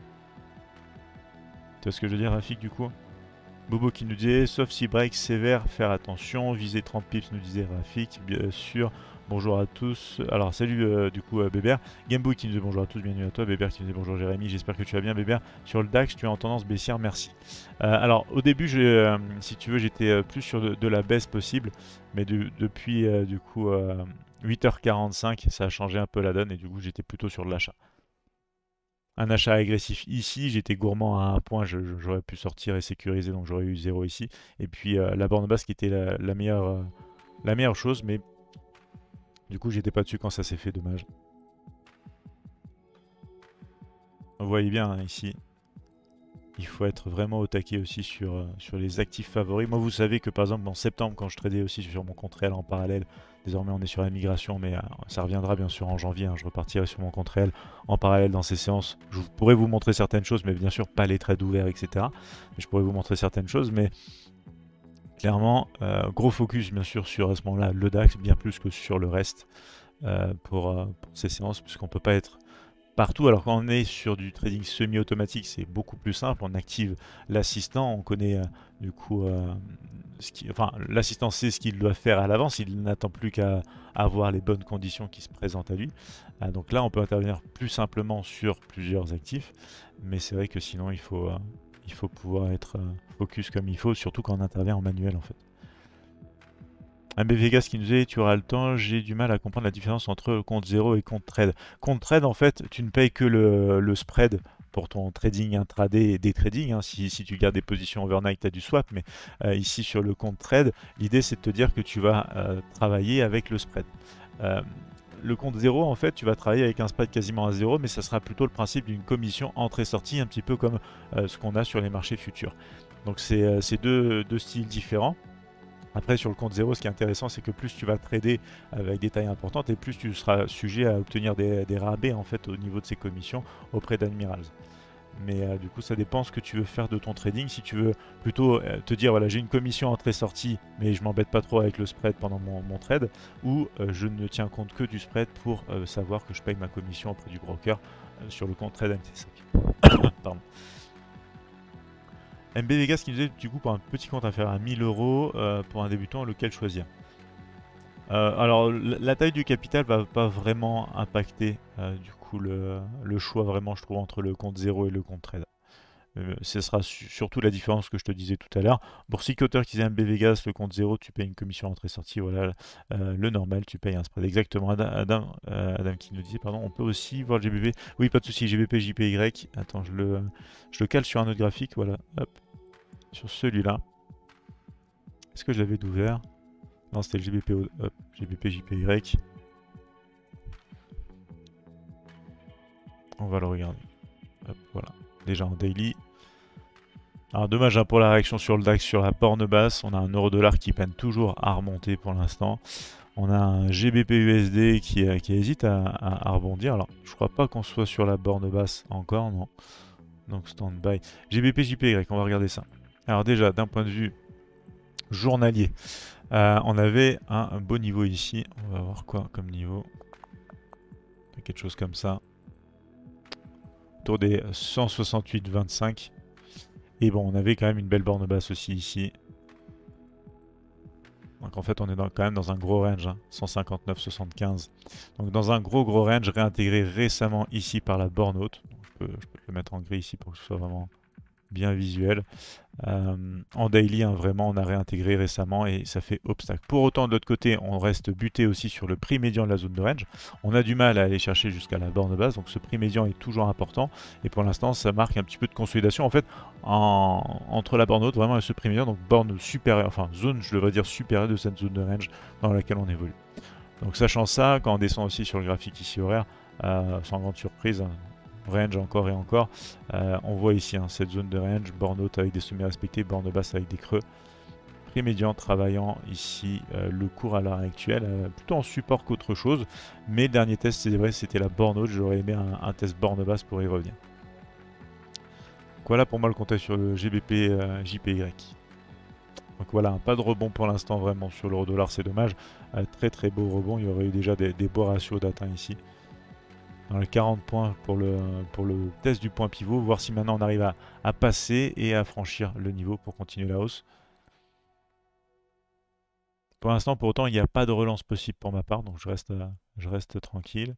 Tu vois ce que je veux dire, Rafik, du coup? Bobo qui nous disait, sauf si break sévère, faire attention, viser trente pips, nous disait Rafik, bien sûr. Bonjour à tous. Alors salut euh, du coup euh, Bébert. Gameboy qui nous dit bonjour à tous, bienvenue à toi. Bébert qui nous dit bonjour Jérémy, j'espère que tu vas bien Bébert. Sur le DAX, tu es en tendance baissière, merci. Euh, alors au début, euh, si tu veux, j'étais euh, plus sur de, de la baisse possible, mais de, depuis euh, du coup euh, huit heures quarante-cinq, ça a changé un peu la donne et du coup j'étais plutôt sur de l'achat. Un achat agressif ici, j'étais gourmand à un point, j'aurais pu sortir et sécuriser, donc j'aurais eu zéro ici. Et puis euh, la borne basse qui était la, la meilleure, euh, la meilleure chose, mais du coup j'étais pas dessus quand ça s'est fait, dommage. Vous voyez bien hein, ici, il faut être vraiment au taquet aussi sur, euh, sur les actifs favoris. Moi vous savez que par exemple en septembre quand je tradais aussi sur mon compte réel en parallèle, désormais on est sur la migration mais euh, ça reviendra bien sûr en janvier, hein, je repartirai sur mon compte réel en parallèle dans ces séances. Je pourrais vous montrer certaines choses mais bien sûr pas les trades ouverts et cetera. Mais je pourrais vous montrer certaines choses mais clairement euh, gros focus bien sûr sur à ce moment là le DAX bien plus que sur le reste euh, pour, euh, pour ces séances puisqu'on peut pas être partout. Alors quand on est sur du trading semi-automatique, c'est beaucoup plus simple. On active l'assistant, on connaît euh, du coup, euh, ce qui, enfin l'assistant sait ce qu'il doit faire à l'avance. Il n'attend plus qu'à avoir les bonnes conditions qui se présentent à lui. Euh, donc là, on peut intervenir plus simplement sur plusieurs actifs, mais c'est vrai que sinon, il faut, euh, il faut pouvoir être euh, focus comme il faut, surtout quand on intervient en manuel en fait. M B Vegas qui nous dit tu auras le temps, j'ai du mal à comprendre la différence entre compte zéro et compte trade. Compte trade en fait tu ne payes que le, le spread pour ton trading intraday et day trading. Hein. Si, si tu gardes des positions overnight, tu as du swap, mais euh, ici sur le compte trade, l'idée c'est de te dire que tu vas euh, travailler avec le spread. Euh, le compte zéro en fait tu vas travailler avec un spread quasiment à zéro, mais ça sera plutôt le principe d'une commission entrée-sortie, un petit peu comme euh, ce qu'on a sur les marchés futurs. Donc c'est euh, deux, deux styles différents. Après, sur le compte zéro, ce qui est intéressant, c'est que plus tu vas trader avec des tailles importantes et plus tu seras sujet à obtenir des, des rabais en fait au niveau de ces commissions auprès d'Admirals. Mais euh, du coup, ça dépend ce que tu veux faire de ton trading. Si tu veux plutôt euh, te dire, voilà, j'ai une commission entrée-sortie, mais je m'embête pas trop avec le spread pendant mon, mon trade, ou euh, je ne tiens compte que du spread pour euh, savoir que je paye ma commission auprès du broker euh, sur le compte trade M T cinq. Pardon. M B Vegas qui nous dit du coup pour un petit compte à faire à mille euros euh, pour un débutant, lequel choisir? Euh, alors, la la taille du capital va pas vraiment impacter euh, du coup le, le choix vraiment, je trouve, entre le compte zéro et le compte trade. Euh, ce sera su- surtout la différence que je te disais tout à l'heure. Boursicoteur qui faisait un B Vegas, le compte zéro, tu payes une commission entrée-sortie. Voilà, euh, le normal, tu payes un spread. Exactement. Adam, Adam, euh, Adam qui nous disait, pardon, on peut aussi voir le G B P. Oui, pas de souci, G B P, J P Y. Attends, je le, je le cale sur un autre graphique. Voilà, hop, sur celui-là. Est-ce que je l'avais d'ouvert? Non, c'était le G B P, hop, G B P, J P Y. On va le regarder. Hop, voilà. Déjà en daily. Alors dommage hein, pour la réaction sur le DAX sur la borne basse. On a un euro-dollar qui peine toujours à remonter pour l'instant. On a un G B P U S D qui, euh, qui hésite à, à- à rebondir. Alors je crois pas qu'on soit sur la borne basse encore, non. Donc stand-by. G B P J P Y, on va regarder ça. Alors déjà, d'un point de vue journalier, euh, on avait un, un beau niveau ici. On va voir quoi comme niveau. Quelque chose comme ça. Autour des cent soixante-huit virgule vingt-cinq. Et bon, on avait quand même une belle borne basse aussi ici. Donc en fait, on est dans, quand même dans un gros range, hein, cent cinquante-neuf virgule soixante-quinze. Donc dans un gros gros range réintégré récemment ici par la borne haute. Donc, je, peux, je peux le mettre en gris ici pour que ce soit vraiment bien visuel. Euh, en daily, hein, vraiment, on a réintégré récemment et ça fait obstacle. Pour autant, de l'autre côté, on reste buté aussi sur le prix médian de la zone de range. On a du mal à aller chercher jusqu'à la borne basse, donc ce prix médian est toujours important. Et pour l'instant, ça marque un petit peu de consolidation. En fait, en, entre la borne haute, vraiment, et ce prix médian, donc borne supérieure, enfin zone, je devrais dire supérieure de cette zone de range dans laquelle on évolue. Donc sachant ça, quand on descend aussi sur le graphique ici horaire, euh, sans grande surprise, hein, range encore et encore, euh, on voit ici hein, cette zone de range, borne haute avec des sommets respectés, borne basse avec des creux. Prix médian travaillant ici euh, le cours à l'heure actuelle, euh, plutôt en support qu'autre chose, mais le dernier test c'est vrai c'était la borne haute, j'aurais aimé un, un test borne basse pour y revenir. Donc voilà pour moi le contexte sur le G B P euh, J P Y. Donc voilà, pas de rebond pour l'instant vraiment sur l'euro dollar, c'est dommage. Euh, très très beau rebond, il y aurait eu déjà des, des beaux ratios d'atteint ici. Dans les quarante points pour le, pour le test du point pivot, voir si maintenant on arrive à, à passer et à franchir le niveau pour continuer la hausse. Pour l'instant, pour autant, il n'y a pas de relance possible pour ma part, donc je reste, je reste tranquille.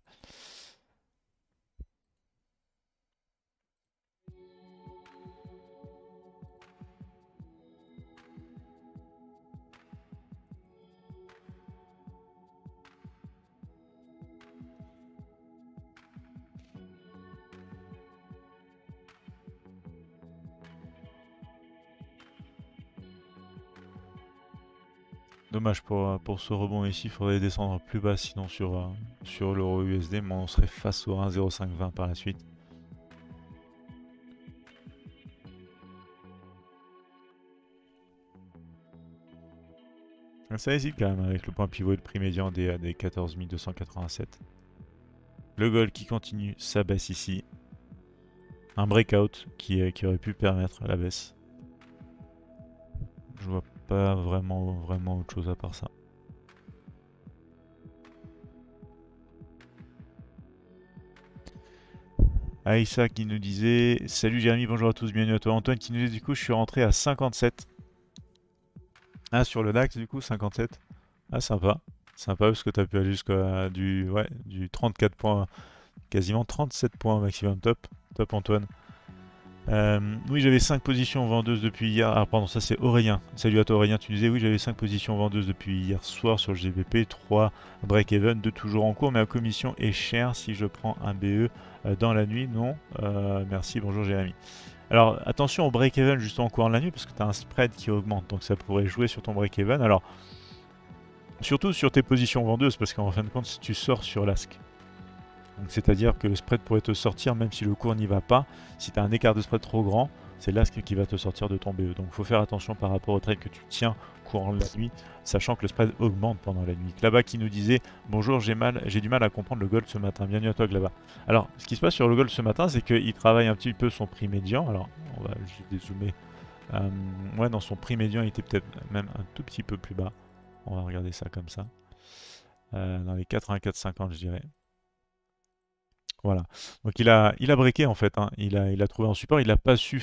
Dommage pour, pour ce rebond ici, il faudrait descendre plus bas sinon sur, sur l'euro U S D, mais on serait face au un virgule zéro cinq vingt par la suite. Ça hésite quand même avec le point pivot et le prix médian des, des quatorze mille deux cent quatre-vingt-sept. Le gold qui continue sa baisse ici. Un breakout qui, qui aurait pu permettre la baisse. Je vois pas vraiment, vraiment autre chose à part ça. Aïssa qui nous disait salut Jérémy, bonjour à tous, bienvenue à toi. Antoine qui nous disait du coup je suis rentré à cinquante-sept. Ah sur le DAX du coup cinquante-sept. Ah sympa. Sympa parce que tu as pu aller jusqu'à du, ouais, du trente-quatre points, quasiment trente-sept points maximum top. Top Antoine. Euh, oui, j'avais cinq positions vendeuses depuis hier. Ah, pardon, ça c'est Aurélien. Salut à toi Aurélien, tu disais oui, j'avais cinq positions vendeuses depuis hier soir sur le G B P, trois break-even, deux toujours en cours, mais la commission est chère si je prends un B E euh, dans la nuit. Non, euh, merci, bonjour Jérémy. Alors attention au break-even juste en cours de la nuit parce que tu as un spread qui augmente, donc ça pourrait jouer sur ton break-even. Alors, surtout sur tes positions vendeuses parce qu'en fin de compte, si tu sors sur l'A S C, c'est-à-dire que le spread pourrait te sortir même si le cours n'y va pas. Si tu as un écart de spread trop grand, c'est l'A S C qui va te sortir de ton B E. Donc il faut faire attention par rapport au trade que tu tiens courant la nuit, sachant que le spread augmente pendant la nuit. Glaba qui nous disait bonjour, j'ai mal, j'ai du mal à comprendre le gold ce matin. Bienvenue à toi Glaba. Alors ce qui se passe sur le gold ce matin, c'est qu'il travaille un petit peu son prix médian. Alors on va juste dézoomer. Euh, ouais, dans son prix médian, il était peut-être même un tout petit peu plus bas. On va regarder ça comme ça. Euh, dans les quatre-vingt-quatre cinquante, je dirais. Voilà. Donc il a, il a breaké en fait. Hein. Il, a, il a trouvé un support. Il n'a pas su faire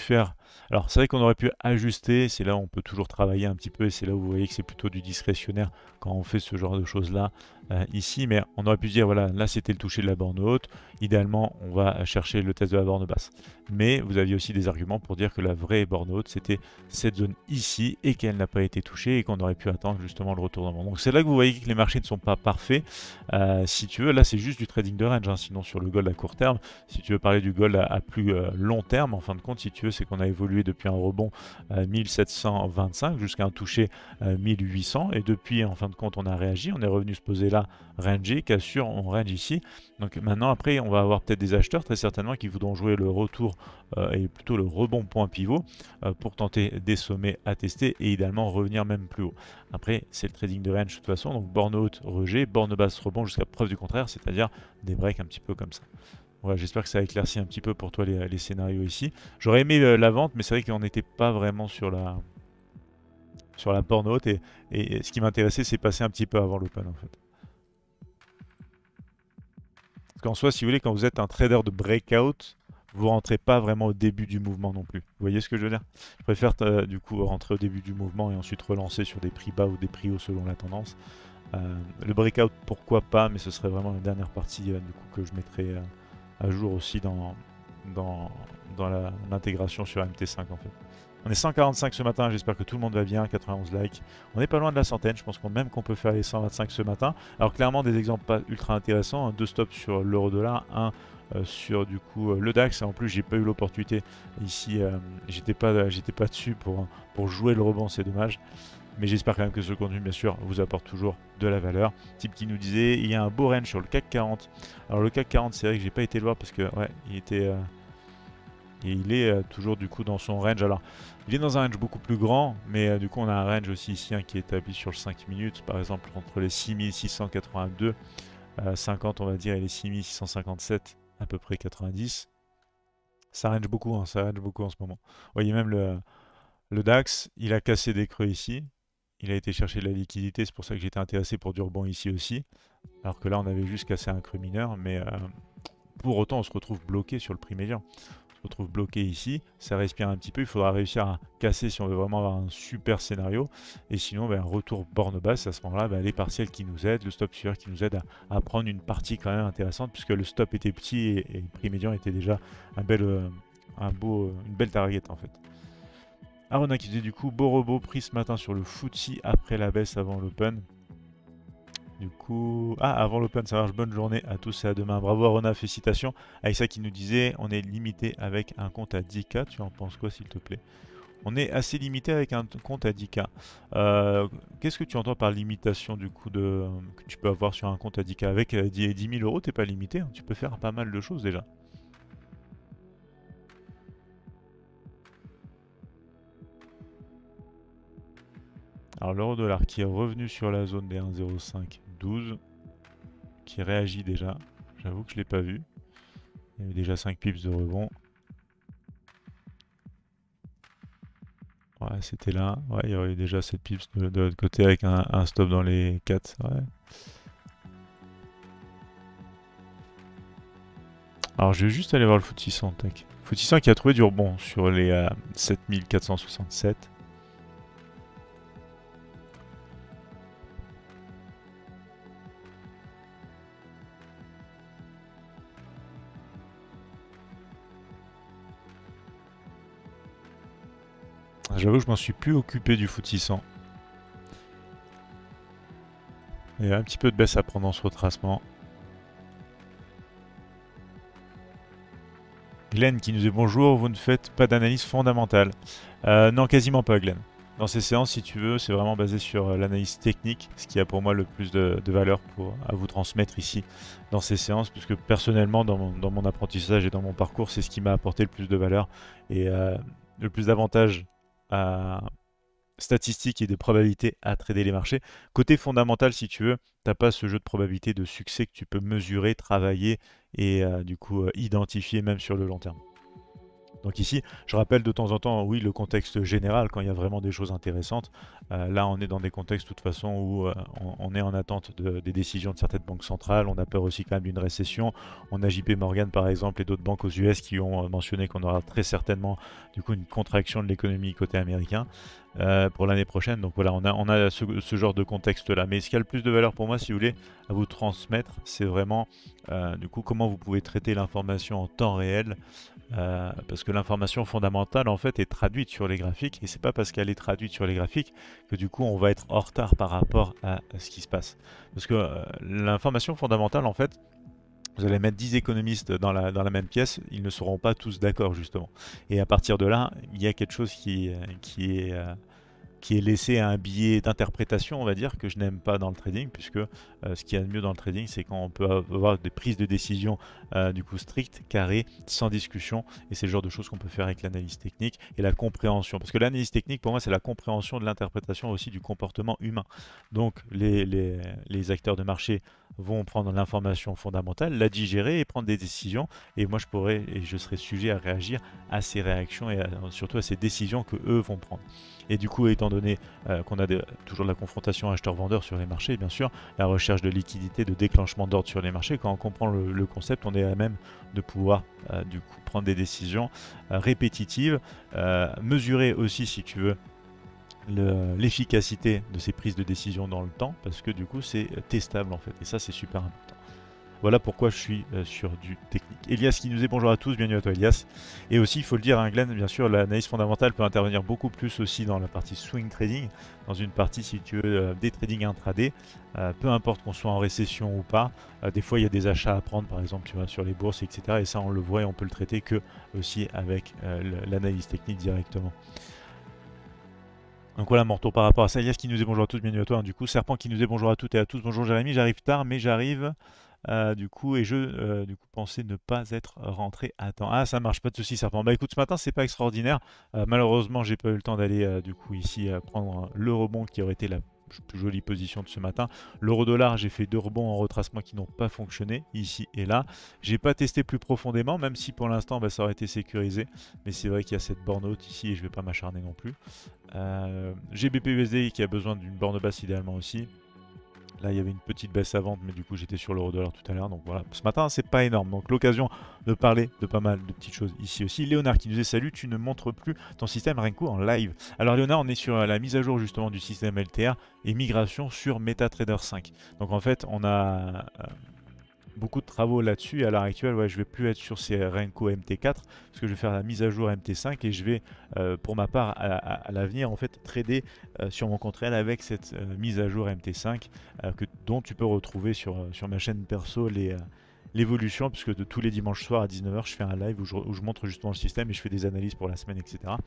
Alors c'est vrai qu'on aurait pu ajuster, c'est là où on peut toujours travailler un petit peu et c'est là où vous voyez que c'est plutôt du discrétionnaire quand on fait ce genre de choses là euh, ici, mais on aurait pu se dire voilà, là c'était le toucher de la borne haute, idéalement on va chercher le test de la borne basse. Mais vous aviez aussi des arguments pour dire que la vraie borne haute c'était cette zone ici et qu'elle n'a pas été touchée et qu'on aurait pu attendre justement le retournement. Donc c'est là que vous voyez que les marchés ne sont pas parfaits. Euh, si tu veux, là c'est juste du trading de range, hein. Sinon sur le gold à court terme, si tu veux parler du gold à, à plus euh, long terme, en fin de compte, si tu veux, c'est qu'on a évolué depuis un rebond à mille sept cent vingt-cinq jusqu'à un toucher à mille huit cents et depuis en fin de compte on a réagi, on est revenu se poser là, ranger, cassure, on range ici. Donc maintenant après on va avoir peut-être des acheteurs très certainement qui voudront jouer le retour euh, et plutôt le rebond point pivot euh, pour tenter des sommets à tester et idéalement revenir même plus haut. Après c'est le trading de range de toute façon, donc borne haute rejet, borne basse rebond jusqu'à preuve du contraire, c'est-à-dire des breaks un petit peu comme ça. Voilà, j'espère que ça a éclairci un petit peu pour toi les, les scénarios ici. J'aurais aimé euh, la vente, mais c'est vrai qu'on n'était pas vraiment sur la, sur la borne haute. Et, et ce qui m'intéressait, c'est passer un petit peu avant l'open en fait. Parce qu'en soi, si vous voulez, quand vous êtes un trader de breakout, vous rentrez pas vraiment au début du mouvement non plus. Vous voyez ce que je veux dire? Je préfère euh, du coup rentrer au début du mouvement et ensuite relancer sur des prix bas ou des prix hauts selon la tendance. Euh, le breakout, pourquoi pas, mais ce serait vraiment la dernière partie euh, du coup que je mettrais euh, à jour aussi dans, dans, dans l'intégration sur M T cinq en fait. On est cent quarante-cinq ce matin, j'espère que tout le monde va bien, quatre-vingt-onze likes. On n'est pas loin de la centaine, je pense qu'on même qu'on peut faire les cent vingt-cinq ce matin. Alors clairement des exemples pas ultra intéressants, hein, deux stops sur l'euro dollar, un euh, sur du coup euh, le DAX, et en plus j'ai pas eu l'opportunité ici, euh, j'étais pas, j'étais pas dessus pour, pour jouer le rebond, c'est dommage. Mais j'espère quand même que ce contenu, bien sûr, vous apporte toujours de la valeur. Type qui nous disait, il y a un beau range sur le C A C quarante. Alors le C A C quarante, c'est vrai que j'ai pas été le voir parce que, ouais, il était... Euh, et il est euh, toujours du coup dans son range. Alors, il est dans un range beaucoup plus grand, mais euh, du coup on a un range aussi ici hein, qui est établi sur le cinq minutes, par exemple entre les six mille six cent quatre-vingt-deux, euh, cinquante on va dire, et les six mille six cent cinquante-sept, à peu près quatre-vingt-dix. Ça range beaucoup, hein, ça range beaucoup en ce moment. Vous voyez même le, le DAX, il a cassé des creux ici. Il a été chercher de la liquidité, c'est pour ça que j'étais intéressé pour du rebond ici aussi. Alors que là, on avait juste cassé un creux mineur, mais euh, pour autant, on se retrouve bloqué sur le prix médian. On se retrouve bloqué ici, ça respire un petit peu, il faudra réussir à casser si on veut vraiment avoir un super scénario. Et sinon, ben, un retour borne basse, à ce moment-là, ben, les partiels qui nous aident, le stop suiveur qui nous aide à, à prendre une partie quand même intéressante, puisque le stop était petit et, et le prix médian était déjà un bel, euh, un beau, une belle target en fait. Arona qui disait du coup, beau robot pris ce matin sur le F T S E après la baisse avant l'Open. Du coup, ah, avant l'Open, ça marche, bonne journée à tous et à demain. Bravo Arona, félicitations. Aïssa qui nous disait, on est limité avec un compte à dix K. Tu en penses quoi s'il te plaît? On est assez limité avec un compte à dix K. Euh, Qu'est-ce que tu entends par limitation du coup de, que tu peux avoir sur un compte à dix K? Avec euh, dix mille euros, t'es pas limité, hein. Tu peux faire pas mal de choses déjà. Alors l'euro dollar qui est revenu sur la zone des un virgule zéro cinq douze, qui réagit déjà. J'avoue que je ne l'ai pas vu. Il y avait déjà cinq pips de rebond. Ouais, c'était là. Ouais, il y aurait déjà sept pips de, de l'autre côté avec un, un stop dans les quatre. Ouais. Alors je vais juste aller voir le F T S E cent. F T S E cent qui a trouvé du rebond sur les euh, sept mille quatre cent soixante-sept. J'avoue que je m'en suis plus occupé du F T S E cent. Il y a un petit peu de baisse à prendre dans ce retracement. Glenn qui nous dit bonjour, vous ne faites pas d'analyse fondamentale. Euh, non, quasiment pas Glenn. Dans ces séances, si tu veux, c'est vraiment basé sur euh, l'analyse technique, ce qui a pour moi le plus de, de valeur pour, à vous transmettre ici dans ces séances, puisque personnellement, dans mon, dans mon apprentissage et dans mon parcours, c'est ce qui m'a apporté le plus de valeur et euh, le plus d'avantages à statistiques et des probabilités à trader les marchés. Côté fondamental, si tu veux, tu n'as pas ce jeu de probabilité de succès que tu peux mesurer, travailler et euh, du coup euh, identifier même sur le long terme. Donc ici, je rappelle de temps en temps, oui, le contexte général, quand il y a vraiment des choses intéressantes. Euh, là, on est dans des contextes, de toute façon, où euh, on, on est en attente de, des décisions de certaines banques centrales. On a peur aussi quand même d'une récession. On a J P Morgan, par exemple, et d'autres banques aux U S qui ont euh, mentionné qu'on aura très certainement, du coup, une contraction de l'économie côté américain euh, pour l'année prochaine. Donc voilà, on a, on a ce, ce genre de contexte-là. Mais ce qui a le plus de valeur pour moi, si vous voulez, à vous transmettre, c'est vraiment, euh, du coup, comment vous pouvez traiter l'information en temps réel. Euh, parce que l'information fondamentale en fait est traduite sur les graphiques et c'est pas parce qu'elle est traduite sur les graphiques que du coup on va être en retard par rapport à, à ce qui se passe. Parce que euh, l'information fondamentale en fait, vous allez mettre dix économistes dans la, dans la même pièce, ils ne seront pas tous d'accord justement. Et à partir de là, il y a quelque chose qui, qui est... Euh, qui est laissé à un biais d'interprétation, on va dire, que je n'aime pas dans le trading, puisque euh, ce qu'il y a de mieux dans le trading, c'est quand on peut avoir des prises de décision euh, du coup strictes, carrées, sans discussion, et c'est le genre de choses qu'on peut faire avec l'analyse technique et la compréhension. Parce que l'analyse technique, pour moi, c'est la compréhension de l'interprétation aussi du comportement humain. Donc les, les, les acteurs de marché vont prendre l'information fondamentale, la digérer et prendre des décisions, et moi je pourrais, et je serai sujet à réagir à ces réactions et à, surtout à ces décisions que eux vont prendre. Et du coup, étant donné euh, qu'on a de, toujours de la confrontation acheteur-vendeur sur les marchés, bien sûr, la recherche de liquidité, de déclenchement d'ordre sur les marchés, quand on comprend le, le concept, on est à même de pouvoir euh, du coup prendre des décisions euh, répétitives, euh, mesurer aussi, si tu veux, l'efficacité de ces prises de décision dans le temps, parce que du coup, c'est testable en fait, et ça, c'est super important. Voilà pourquoi je suis euh, sur du technique. Elias qui nous dit bonjour à tous, bienvenue à toi Elias. Et aussi, il faut le dire, hein, Glenn, bien sûr, l'analyse fondamentale peut intervenir beaucoup plus aussi dans la partie swing trading, dans une partie, si tu veux, euh, des trading intraday, euh, peu importe qu'on soit en récession ou pas. Euh, des fois, il y a des achats à prendre, par exemple, tu vois, sur les bourses, et cetera. Et ça, on le voit et on peut le traiter que aussi avec euh, l'analyse technique directement. Donc voilà mon retour par rapport à ça. Elias qui nous dit bonjour à tous, bienvenue à toi. Hein, du coup, Serpent qui nous dit bonjour à toutes et à tous. Bonjour Jérémy, j'arrive tard, mais j'arrive. Euh, du coup, et je euh, du coup, pensais ne pas être rentré à temps. Ah, ça marche, pas de souci, Serpent. Bah écoute, ce matin, c'est pas extraordinaire. Euh, malheureusement, j'ai pas eu le temps d'aller euh, du coup ici euh, prendre le rebond qui aurait été la plus jolie position de ce matin. L'euro-dollar, j'ai fait deux rebonds en retracement qui n'ont pas fonctionné, ici et là. J'ai pas testé plus profondément, même si pour l'instant, bah, ça aurait été sécurisé. Mais c'est vrai qu'il y a cette borne haute ici et je vais pas m'acharner non plus. Euh, G B P U S D qui a besoin d'une borne basse idéalement aussi. Là, il y avait une petite baisse à vente, mais du coup, j'étais sur l'euro-dollar tout à l'heure. Donc voilà, ce matin, c'est pas énorme. Donc l'occasion de parler de pas mal de petites choses ici aussi. Léonard qui nous dit salut, tu ne montres plus ton système Renko en live. Alors Léonard, on est sur la mise à jour justement du système L T R et migration sur MetaTrader cinq. Donc en fait, on a euh, beaucoup de travaux là-dessus. À l'heure actuelle, ouais, je vais plus être sur ces Renko M T quatre parce que je vais faire la mise à jour M T cinq et je vais, euh, pour ma part, à, à, à l'avenir, en fait, trader euh, sur mon compte réel avec cette euh, mise à jour M T cinq euh, que, dont tu peux retrouver sur, euh, sur ma chaîne perso les euh, l'évolution, puisque de tous les dimanches soirs à dix-neuf heures, je fais un live où je, où je montre justement le système et je fais des analyses pour la semaine, et cetera.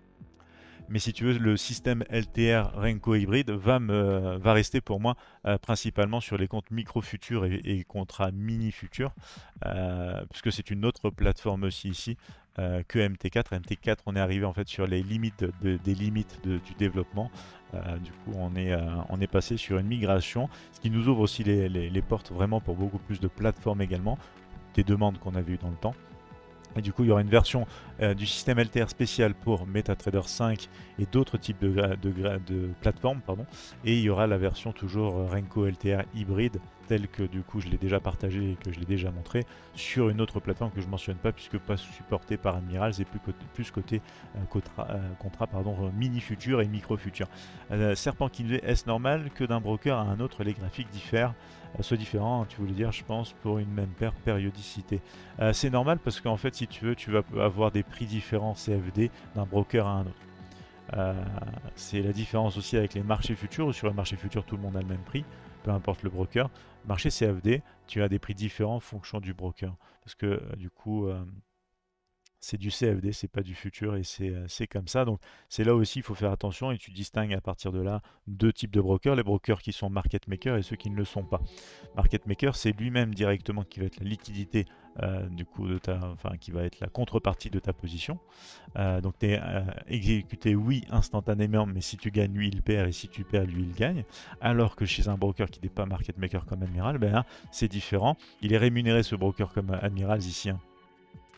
Mais si tu veux, le système L T R Renko hybride va, me, va rester pour moi euh, principalement sur les comptes micro futurs et, et contrats mini futurs, euh, puisque c'est une autre plateforme aussi ici euh, que M T quatre. M T quatre, on est arrivé en fait sur les limites de, des limites de, du développement. Euh, du coup, on est, euh, on est passé sur une migration, ce qui nous ouvre aussi les, les, les portes vraiment pour beaucoup plus de plateformes également, des demandes qu'on avait eues dans le temps. Et du coup, il y aura une version euh, du système L T R spécial pour MetaTrader cinq et d'autres types de, de, de plateformes. Pardon. Et il y aura la version toujours Renko L T R hybride, telle que du coup je l'ai déjà partagé et que je l'ai déjà montré, sur une autre plateforme que je ne mentionne pas, puisque pas supportée par Admiral, c'est plus côté, plus côté euh, contrat, euh, contrat pardon, mini futur et micro futur. Euh, Serpent qui nous dit, est-ce normal que d'un broker à un autre les graphiques diffèrent soit différent, tu voulais dire, je pense, pour une même paire périodicité. Euh, c'est normal parce qu'en fait, si tu veux, tu vas avoir des prix différents C F D d'un broker à un autre. Euh, c'est la différence aussi avec les marchés futurs. Sur les marchés futurs, tout le monde a le même prix, peu importe le broker. Marché C F D, tu as des prix différents en fonction du broker. Parce que euh, du coup, euh, c'est du C F D, c'est pas du futur et c'est comme ça. Donc c'est là aussi il faut faire attention et tu distingues à partir de là deux types de brokers, les brokers qui sont market maker et ceux qui ne le sont pas. Market maker, c'est lui-même directement qui va être la liquidité euh, du coup de ta, enfin qui va être la contrepartie de ta position. Euh, donc tu es euh, exécuté oui instantanément, mais si tu gagnes lui il perd et si tu perds lui il gagne. Alors que chez un broker qui n'est pas market maker comme Admiral, ben c'est différent. Il est rémunéré ce broker comme Admiral ici. Hein.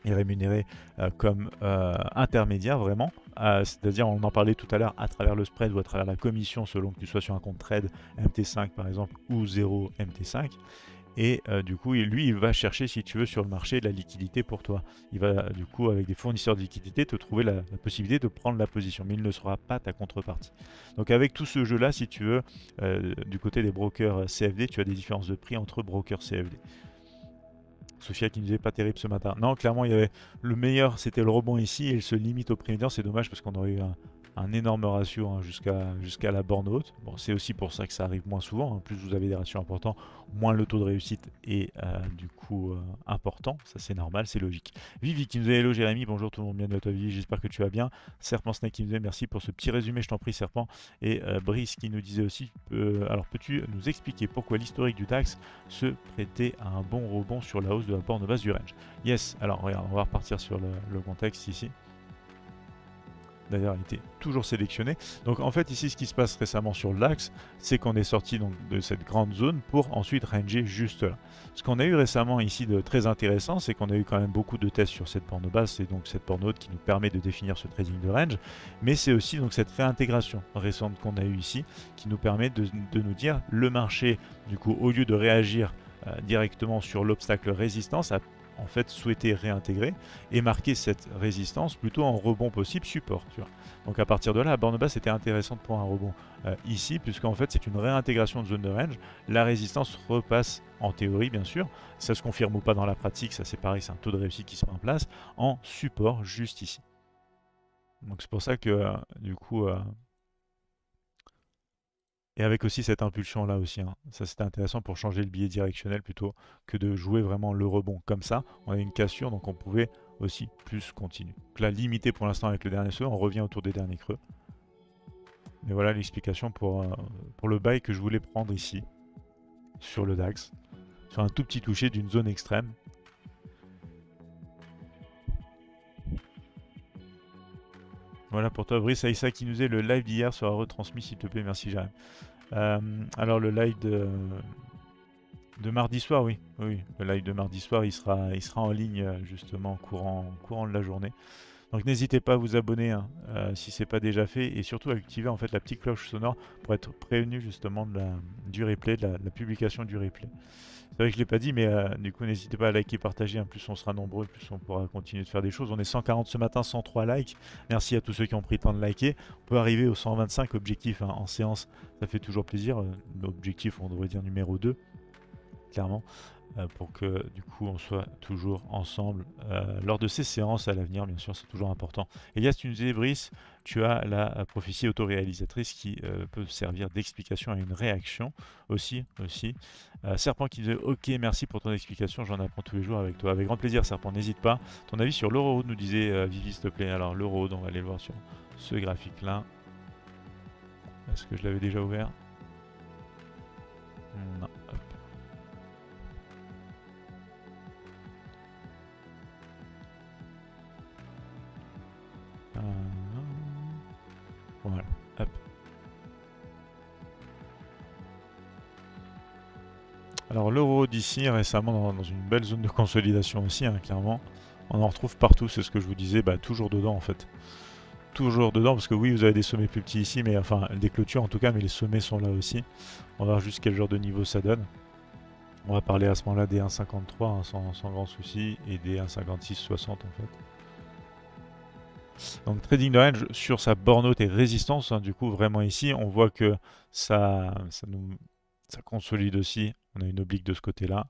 est rémunéré euh, comme euh, intermédiaire vraiment, euh, c'est-à-dire on en parlait tout à l'heure à travers le spread ou à travers la commission selon que tu sois sur un compte trade M T cinq par exemple ou zéro M T cinq. Et euh, du coup, lui, il va chercher, si tu veux, sur le marché de la liquidité pour toi. Il va, du coup, avec des fournisseurs de liquidité, te trouver la, la possibilité de prendre la position, mais il ne sera pas ta contrepartie. Donc, avec tout ce jeu-là, si tu veux, euh, du côté des brokers C F D, tu as des différences de prix entre brokers C F D. Sophia qui nous disait pas terrible ce matin. Non, clairement, il y avait le meilleur, c'était le rebond ici, et il se limite au prix médian. C'est dommage parce qu'on aurait eu un, un énorme ratio hein, jusqu'à jusqu'à la borne haute. Bon, c'est aussi pour ça que ça arrive moins souvent. Hein. Plus vous avez des ratios importants, moins le taux de réussite est euh, du coup euh, important. Ça, c'est normal, c'est logique. Vivi qui nous dit hello Jérémy, bonjour tout le monde, bienvenue à toi Vivi, j'espère que tu vas bien. Serpent Snake qui nous dit merci pour ce petit résumé, je t'en prie Serpent. Et euh, Brice qui nous disait aussi, euh, alors peux-tu nous expliquer pourquoi l'historique du DAX se prêtait à un bon rebond sur la hausse de la borne basse du range? Yes, alors regarde, on va repartir sur le, le contexte ici. D'ailleurs, il était toujours sélectionné. Donc en fait, ici, ce qui se passe récemment sur le DAX, c'est qu'on est sorti donc, de cette grande zone pour ensuite ranger juste là. Ce qu'on a eu récemment ici de très intéressant, c'est qu'on a eu quand même beaucoup de tests sur cette borne basse, c'est donc cette borne haute qui nous permet de définir ce trading de range, mais c'est aussi donc cette réintégration récente qu'on a eu ici qui nous permet de, de nous dire le marché, du coup, au lieu de réagir euh, directement sur l'obstacle résistance, a en fait souhaité réintégrer et marquer cette résistance plutôt en rebond possible support. Tu vois. Donc à partir de là, la borne basse était intéressante pour un rebond euh, ici, puisqu'en fait c'est une réintégration de zone de range. La résistance repasse en théorie bien sûr, ça se confirme ou pas dans la pratique, ça c'est pareil, c'est un taux de réussite qui se met en place, en support juste ici. Donc c'est pour ça que euh, du coup... Euh, Et avec aussi cette impulsion là aussi, hein. Ça c'était intéressant pour changer le biais directionnel plutôt que de jouer vraiment le rebond. Comme ça, on a une cassure, donc on pouvait aussi plus continuer. Donc là, limité pour l'instant avec le dernier saut, on revient autour des derniers creux. Mais voilà l'explication pour, euh, pour le bail que je voulais prendre ici, sur le DAX, sur un tout petit toucher d'une zone extrême. Voilà pour toi, Brice Aïssa qui nous est le live d'hier sera retransmis s'il te plaît, merci Jérémy. Euh, alors le live de, de mardi soir, oui, oui, le live de mardi soir, il sera, il sera en ligne justement courant, courant de la journée. Donc n'hésitez pas à vous abonner hein, euh, si ce n'est pas déjà fait et surtout à activer en fait la petite cloche sonore pour être prévenu justement de la, du replay, de la, de la publication du replay. C'est vrai que je ne l'ai pas dit, mais euh, du coup n'hésitez pas à liker, partager, en plus on sera nombreux, plus on pourra continuer de faire des choses. On est cent quarante ce matin, cent trois likes. Merci à tous ceux qui ont pris le temps de liker. On peut arriver aux cent vingt-cinq objectifs hein, en séance, ça fait toujours plaisir. L'objectif, on devrait dire numéro deux, clairement. Euh, pour que du coup on soit toujours ensemble euh, lors de ces séances à l'avenir, bien sûr, c'est toujours important. Elias, tu nous disais, Brice, tu as la prophétie autoréalisatrice qui euh, peut servir d'explication à une réaction aussi. aussi. Euh, Serpent qui disait, ok, merci pour ton explication, j'en apprends tous les jours avec toi. Avec grand plaisir, Serpent, n'hésite pas. Ton avis sur l'euro, nous disait euh, Vivi, s'il te plaît. Alors l'euro, on va aller le voir sur ce graphique-là. Est-ce que je l'avais déjà ouvert? Non. Hop. Voilà, hop. Alors l'euro d'ici récemment dans, dans une belle zone de consolidation aussi, hein, clairement. On en retrouve partout, c'est ce que je vous disais, bah, toujours dedans en fait. Toujours dedans, parce que oui, vous avez des sommets plus petits ici, mais enfin des clôtures en tout cas, mais les sommets sont là aussi. On va voir juste quel genre de niveau ça donne. On va parler à ce moment-là des un virgule cinquante-trois hein, sans, sans grand souci, et des un virgule cinquante-six soixante en fait. Donc trading de range sur sa borne haute et résistance, hein, du coup vraiment ici on voit que ça, ça, nous, ça consolide aussi, on a une oblique de ce côté là.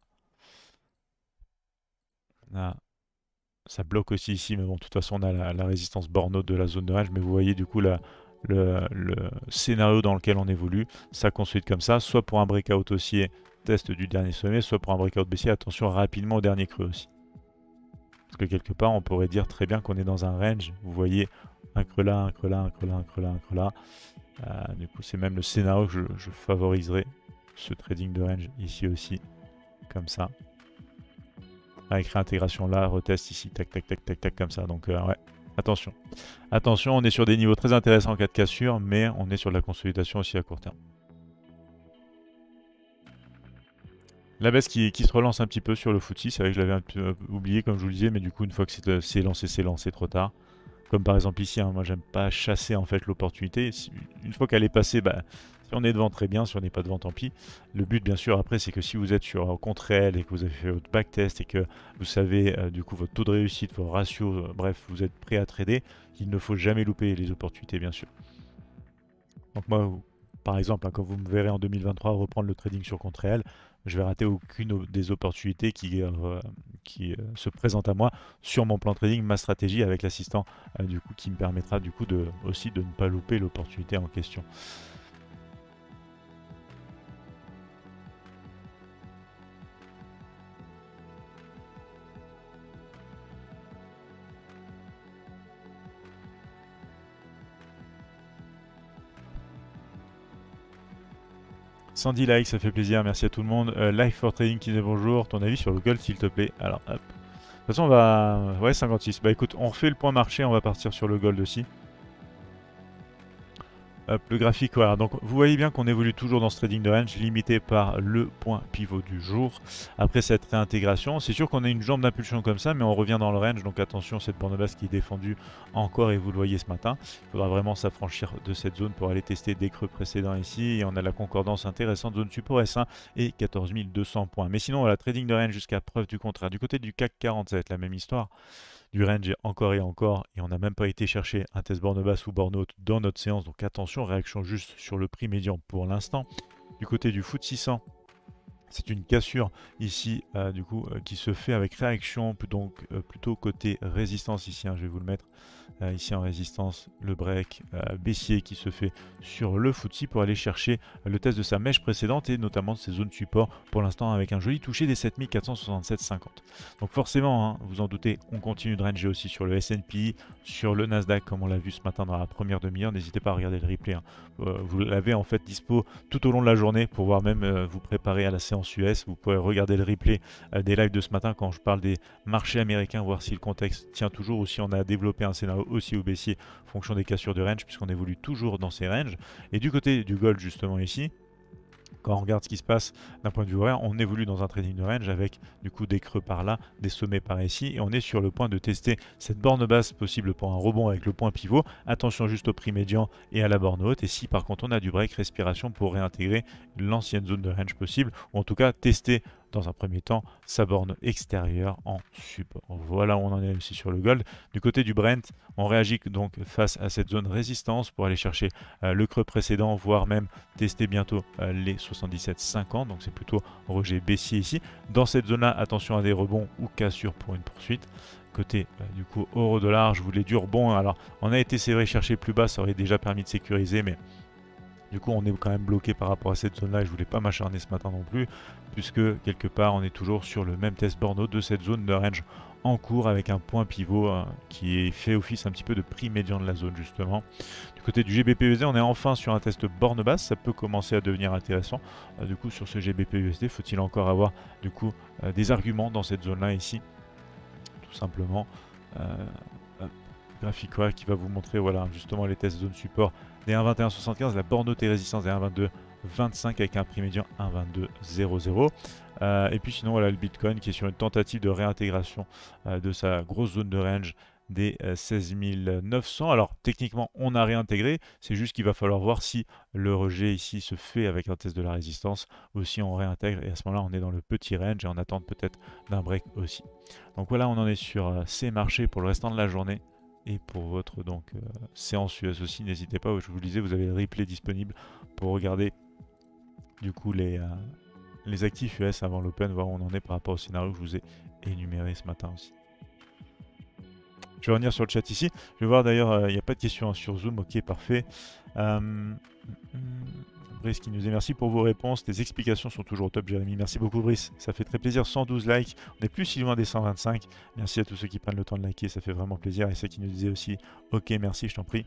Là, ça bloque aussi ici, mais bon de toute façon on a la, la résistance borne haute de la zone de range, mais vous voyez du coup la, le, le scénario dans lequel on évolue, ça consolide comme ça, soit pour un breakout haussier, test du dernier sommet, soit pour un breakout baissier, attention rapidement au dernier creux aussi. Parce que quelque part, on pourrait dire très bien qu'on est dans un range. Vous voyez, un creux là, un creux là, un creux là, un creux là, un creux là. Euh, du coup, c'est même le scénario que je, je favoriserai. Ce trading de range ici aussi. Comme ça. Avec réintégration là, retest ici, tac, tac, tac, tac, tac, comme ça. Donc, euh, ouais, attention. Attention, on est sur des niveaux très intéressants en cas de cassure, mais on est sur de la consolidation aussi à court terme. La baisse qui, qui se relance un petit peu sur le F T S E, c'est vrai que je l'avais un peu oublié comme je vous le disais, mais du coup une fois que c'est lancé, c'est lancé trop tard. Comme par exemple ici, hein, moi j'aime pas chasser en fait l'opportunité. Si, une fois qu'elle est passée, bah, si on est devant très bien, si on n'est pas devant tant pis. Le but bien sûr après c'est que si vous êtes sur contre réel et que vous avez fait votre backtest et que vous savez euh, du coup votre taux de réussite, vos ratios, euh, bref vous êtes prêt à trader, il ne faut jamais louper les opportunités bien sûr. Donc moi par exemple, hein, quand vous me verrez en deux mille vingt-trois reprendre le trading sur compte réel, je vais rater aucune des opportunités qui, euh, qui euh, se présentent à moi sur mon plan trading, ma stratégie avec l'assistant euh, du coup qui me permettra du coup de, aussi de ne pas louper l'opportunité en question. cent dix likes, ça fait plaisir, merci à tout le monde. Euh, Life for Trading qui dit bonjour, ton avis sur le gold s'il te plaît. Alors hop. De toute façon on va... Ouais cinquante-six. Bah écoute, on refait le point marché, on va partir sur le gold aussi. Hop, le graphique, voilà. Donc vous voyez bien qu'on évolue toujours dans ce trading de range, limité par le point pivot du jour. Après cette réintégration, c'est sûr qu'on a une jambe d'impulsion comme ça, mais on revient dans le range. Donc attention, cette borne basse qui est défendue encore, et vous le voyez ce matin. Il faudra vraiment s'affranchir de cette zone pour aller tester des creux précédents ici. Et on a la concordance intéressante, zone support S un et quatorze mille deux cents points. Mais sinon, voilà, trading de range jusqu'à preuve du contraire. Du côté du C A C quarante, ça va être la même histoire. Du range encore et encore, et on n'a même pas été chercher un test borne basse ou borne haute dans notre séance, donc attention, réaction juste sur le prix médian pour l'instant. Du côté du F T S E six cents, c'est une cassure ici euh, du coup euh, qui se fait avec réaction, donc euh, plutôt côté résistance ici, hein, je vais vous le mettre euh, ici en résistance, le break euh, baissier qui se fait sur le F T S E pour aller chercher le test de sa mèche précédente et notamment de ses zones support pour l'instant avec un joli toucher des sept mille quatre cent soixante-sept virgule cinquante. Donc forcément, hein, vous en doutez, on continue de ranger aussi sur le S and P, sur le Nasdaq comme on l'a vu ce matin dans la première demi-heure. N'hésitez pas à regarder le replay, hein. euh, vous l'avez en fait dispo tout au long de la journée pour voir même euh, vous préparer à la séance U S. Vous pouvez regarder le replay euh, des lives de ce matin quand je parle des marchés américains, voir si le contexte tient toujours ou si on a développé un scénario aussi au baissier en fonction des cassures de range, puisqu'on évolue toujours dans ces ranges. Et du côté du gold justement ici, quand on regarde ce qui se passe d'un point de vue horaire, on évolue dans un trading de range avec du coup des creux par là, des sommets par ici, et on est sur le point de tester cette borne basse possible pour un rebond avec le point pivot. Attention juste au prix médian et à la borne haute, et si par contre on a du break, respiration pour réintégrer l'ancienne zone de range possible, ou en tout cas tester dans un premier temps sa borne extérieure en support. Voilà où on en est aussi sur le gold. Du côté du Brent, on réagit donc face à cette zone résistance pour aller chercher euh, le creux précédent, voire même tester bientôt euh, les soixante-dix-sept cinquante. Donc c'est plutôt rejet baissier ici. Dans cette zone-là, attention à des rebonds ou cassures pour une poursuite. Côté euh, du coup euro dollar, je voulais du rebond. Alors on a été c'est vrai chercher plus bas, ça aurait déjà permis de sécuriser, mais du coup, on est quand même bloqué par rapport à cette zone-là et je voulais pas m'acharner ce matin non plus, puisque quelque part, on est toujours sur le même test borno de cette zone de range en cours avec un point pivot hein, qui fait office un petit peu de prix médian de la zone justement. Du côté du G B P U S D, on est enfin sur un test borne basse, ça peut commencer à devenir intéressant. Euh, du coup, sur ce G B P U S D, faut-il encore avoir du coup euh, des arguments dans cette zone-là ici, tout simplement. Euh, graphique ouais, qui va vous montrer voilà, justement les tests zone support des un vingt et un soixante-quinze, la borne haute et résistance des un vingt-deux vingt-cinq avec un prix médian un vingt-deux zéro zéro. Euh, et puis sinon voilà le Bitcoin qui est sur une tentative de réintégration euh, de sa grosse zone de range des euh, seize mille neuf cents. Alors techniquement on a réintégré, c'est juste qu'il va falloir voir si le rejet ici se fait avec un test de la résistance ou si on réintègre, et à ce moment là on est dans le petit range et on attend peut-être d'un break aussi. Donc voilà, on en est sur euh, ces marchés pour le restant de la journée. Et pour votre donc euh, séance U S aussi, n'hésitez pas, je vous le disais, vous avez le replay disponible pour regarder du coup les, euh, les actifs U S avant l'open, voir où on en est par rapport au scénario que je vous ai énuméré ce matin aussi. Je vais revenir sur le chat ici. Je vais voir d'ailleurs, il euh, n'y a pas de questions hein, sur Zoom, ok, parfait. Euh, Brice qui nous dit merci pour vos réponses, tes explications sont toujours au top Jérémy. Merci beaucoup Brice, ça fait très plaisir, cent douze likes, on n'est plus si loin des cent vingt-cinq. Merci à tous ceux qui prennent le temps de liker, ça fait vraiment plaisir. Et ceux qui nous disaient aussi, ok merci, je t'en prie.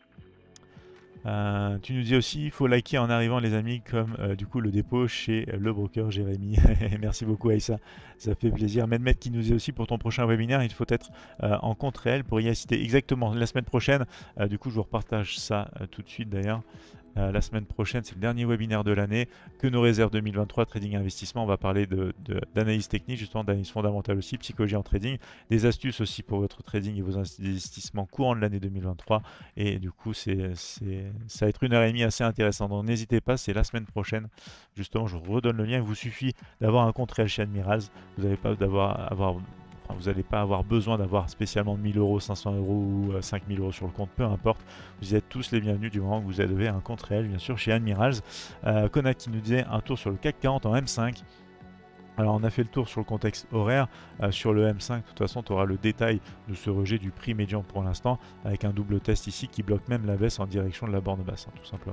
Euh, tu nous dis aussi, il faut liker en arrivant les amis, comme euh, du coup le dépôt chez le broker Jérémy. Merci beaucoup Aïssa, ça fait plaisir. Medmed qui nous dit aussi, pour ton prochain webinaire, il faut être euh, en compte réel pour y assister. Exactement, la semaine prochaine, euh, du coup je vous repartage ça euh, tout de suite d'ailleurs. Euh, la semaine prochaine, c'est le dernier webinaire de l'année. Que nos réserves deux mille vingt-trois, trading et investissement. On va parler de, de, d'analyse technique, justement d'analyse fondamentale aussi, psychologie en trading, des astuces aussi pour votre trading et vos investissements courants de l'année deux mille vingt-trois. Et du coup, c'est, c'est, ça va être une heure et demie assez intéressante. Donc n'hésitez pas, c'est la semaine prochaine. Justement, je vous redonne le lien. Il vous suffit d'avoir un compte réel chez Admirals. Vous n'avez pas d'avoir avoir vous n'allez pas avoir besoin d'avoir spécialement mille euros, cinq cents euros ou cinq mille euros sur le compte, peu importe. Vous êtes tous les bienvenus du moment que vous avez un compte réel, bien sûr, chez Admirals. Euh, Konak qui nous disait un tour sur le C A C quarante en M cinq. Alors on a fait le tour sur le contexte horaire. Euh, sur le M cinq, de toute façon, tu auras le détail de ce rejet du prix médian pour l'instant, avec un double test ici qui bloque même la baisse en direction de la borne basse, hein, tout simplement.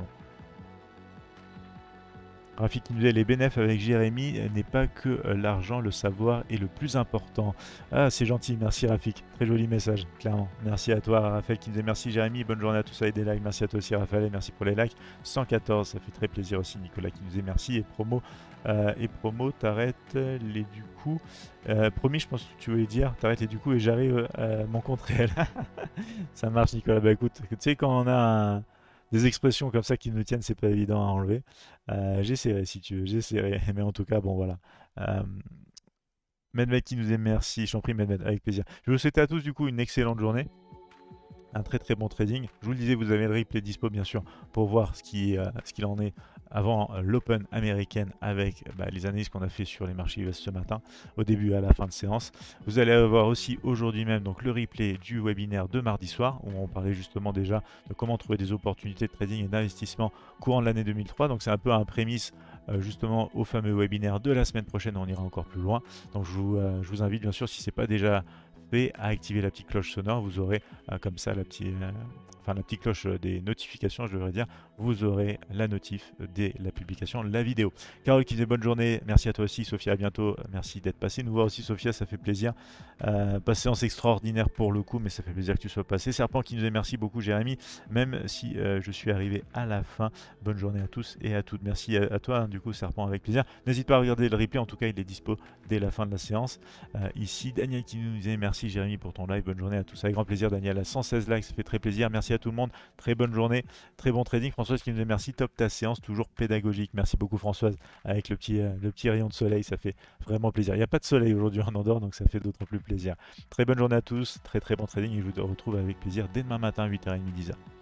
Rafik qui nous dit les bénéfices avec Jérémy n'est pas que l'argent, le savoir est le plus important. Ah, c'est gentil, merci Rafik. Très joli message, clairement. Merci à toi, Raphaël qui nous dit merci Jérémy. Bonne journée à tous avec des likes. Merci à toi aussi, Raphaël, et merci pour les likes. cent quatorze, ça fait très plaisir aussi. Nicolas qui nous dit merci. Et promo, euh, et promo, t'arrêtes les du coup. Euh, promis, je pense que tu voulais dire, t'arrêtes les du coup et j'arrive à mon compte réel. Ça marche, Nicolas. Bah écoute, tu sais, quand on a un des expressions comme ça qui nous tiennent, c'est pas évident à enlever. Euh, j'essaierai si tu veux, j'essaierai. Mais en tout cas, bon voilà. Euh, Medmed qui nous dit merci, je t'en prie Medmed, avec plaisir. Je vous souhaite à tous du coup une excellente journée. Un très très bon trading. Je vous le disais, vous avez le replay dispo bien sûr pour voir ce qu'il euh, ce qu'il en est avant euh, l'Open américaine avec bah, les analyses qu'on a fait sur les marchés U S ce matin, au début et à la fin de séance. Vous allez avoir aussi aujourd'hui même donc le replay du webinaire de mardi soir où on parlait justement déjà de comment trouver des opportunités de trading et d'investissement courant de l'année deux mille trois. Donc c'est un peu un prémisse euh, justement au fameux webinaire de la semaine prochaine où on ira encore plus loin. Donc je vous, euh, je vous invite bien sûr si ce n'est pas déjà fait à activer la petite cloche sonore. Vous aurez euh, comme ça la petite, euh, enfin la petite cloche des notifications, je devrais dire. Vous aurez la notif dès la publication de la vidéo. Carole qui disait bonne journée. Merci à toi aussi, Sophia. À bientôt. Merci d'être passé. Nous voir aussi, Sophia, ça fait plaisir. Euh, pas séance extraordinaire pour le coup, mais ça fait plaisir que tu sois passé. Serpent qui nous dit merci beaucoup, Jérémy, même si euh, je suis arrivé à la fin. Bonne journée à tous et à toutes. Merci à, à toi, hein, du coup, Serpent, avec plaisir. N'hésite pas à regarder le replay. En tout cas, il est dispo dès la fin de la séance. Euh, ici, Daniel qui nous disait merci, Jérémy, pour ton live. Bonne journée à tous. Avec grand plaisir, Daniel. À cent seize likes, ça fait très plaisir. Merci à tout le monde. Très bonne journée. Très bon trading. Françoise qui nous dit merci. Top ta séance, toujours pédagogique. Merci beaucoup, Françoise, avec le petit, euh, le petit rayon de soleil. Ça fait vraiment plaisir. Il n'y a pas de soleil aujourd'hui en Andorre, donc ça fait d'autant plus plaisir. Très bonne journée à tous. Très très bon trading et je vous retrouve avec plaisir dès demain matin, huit heures trente, dix heures.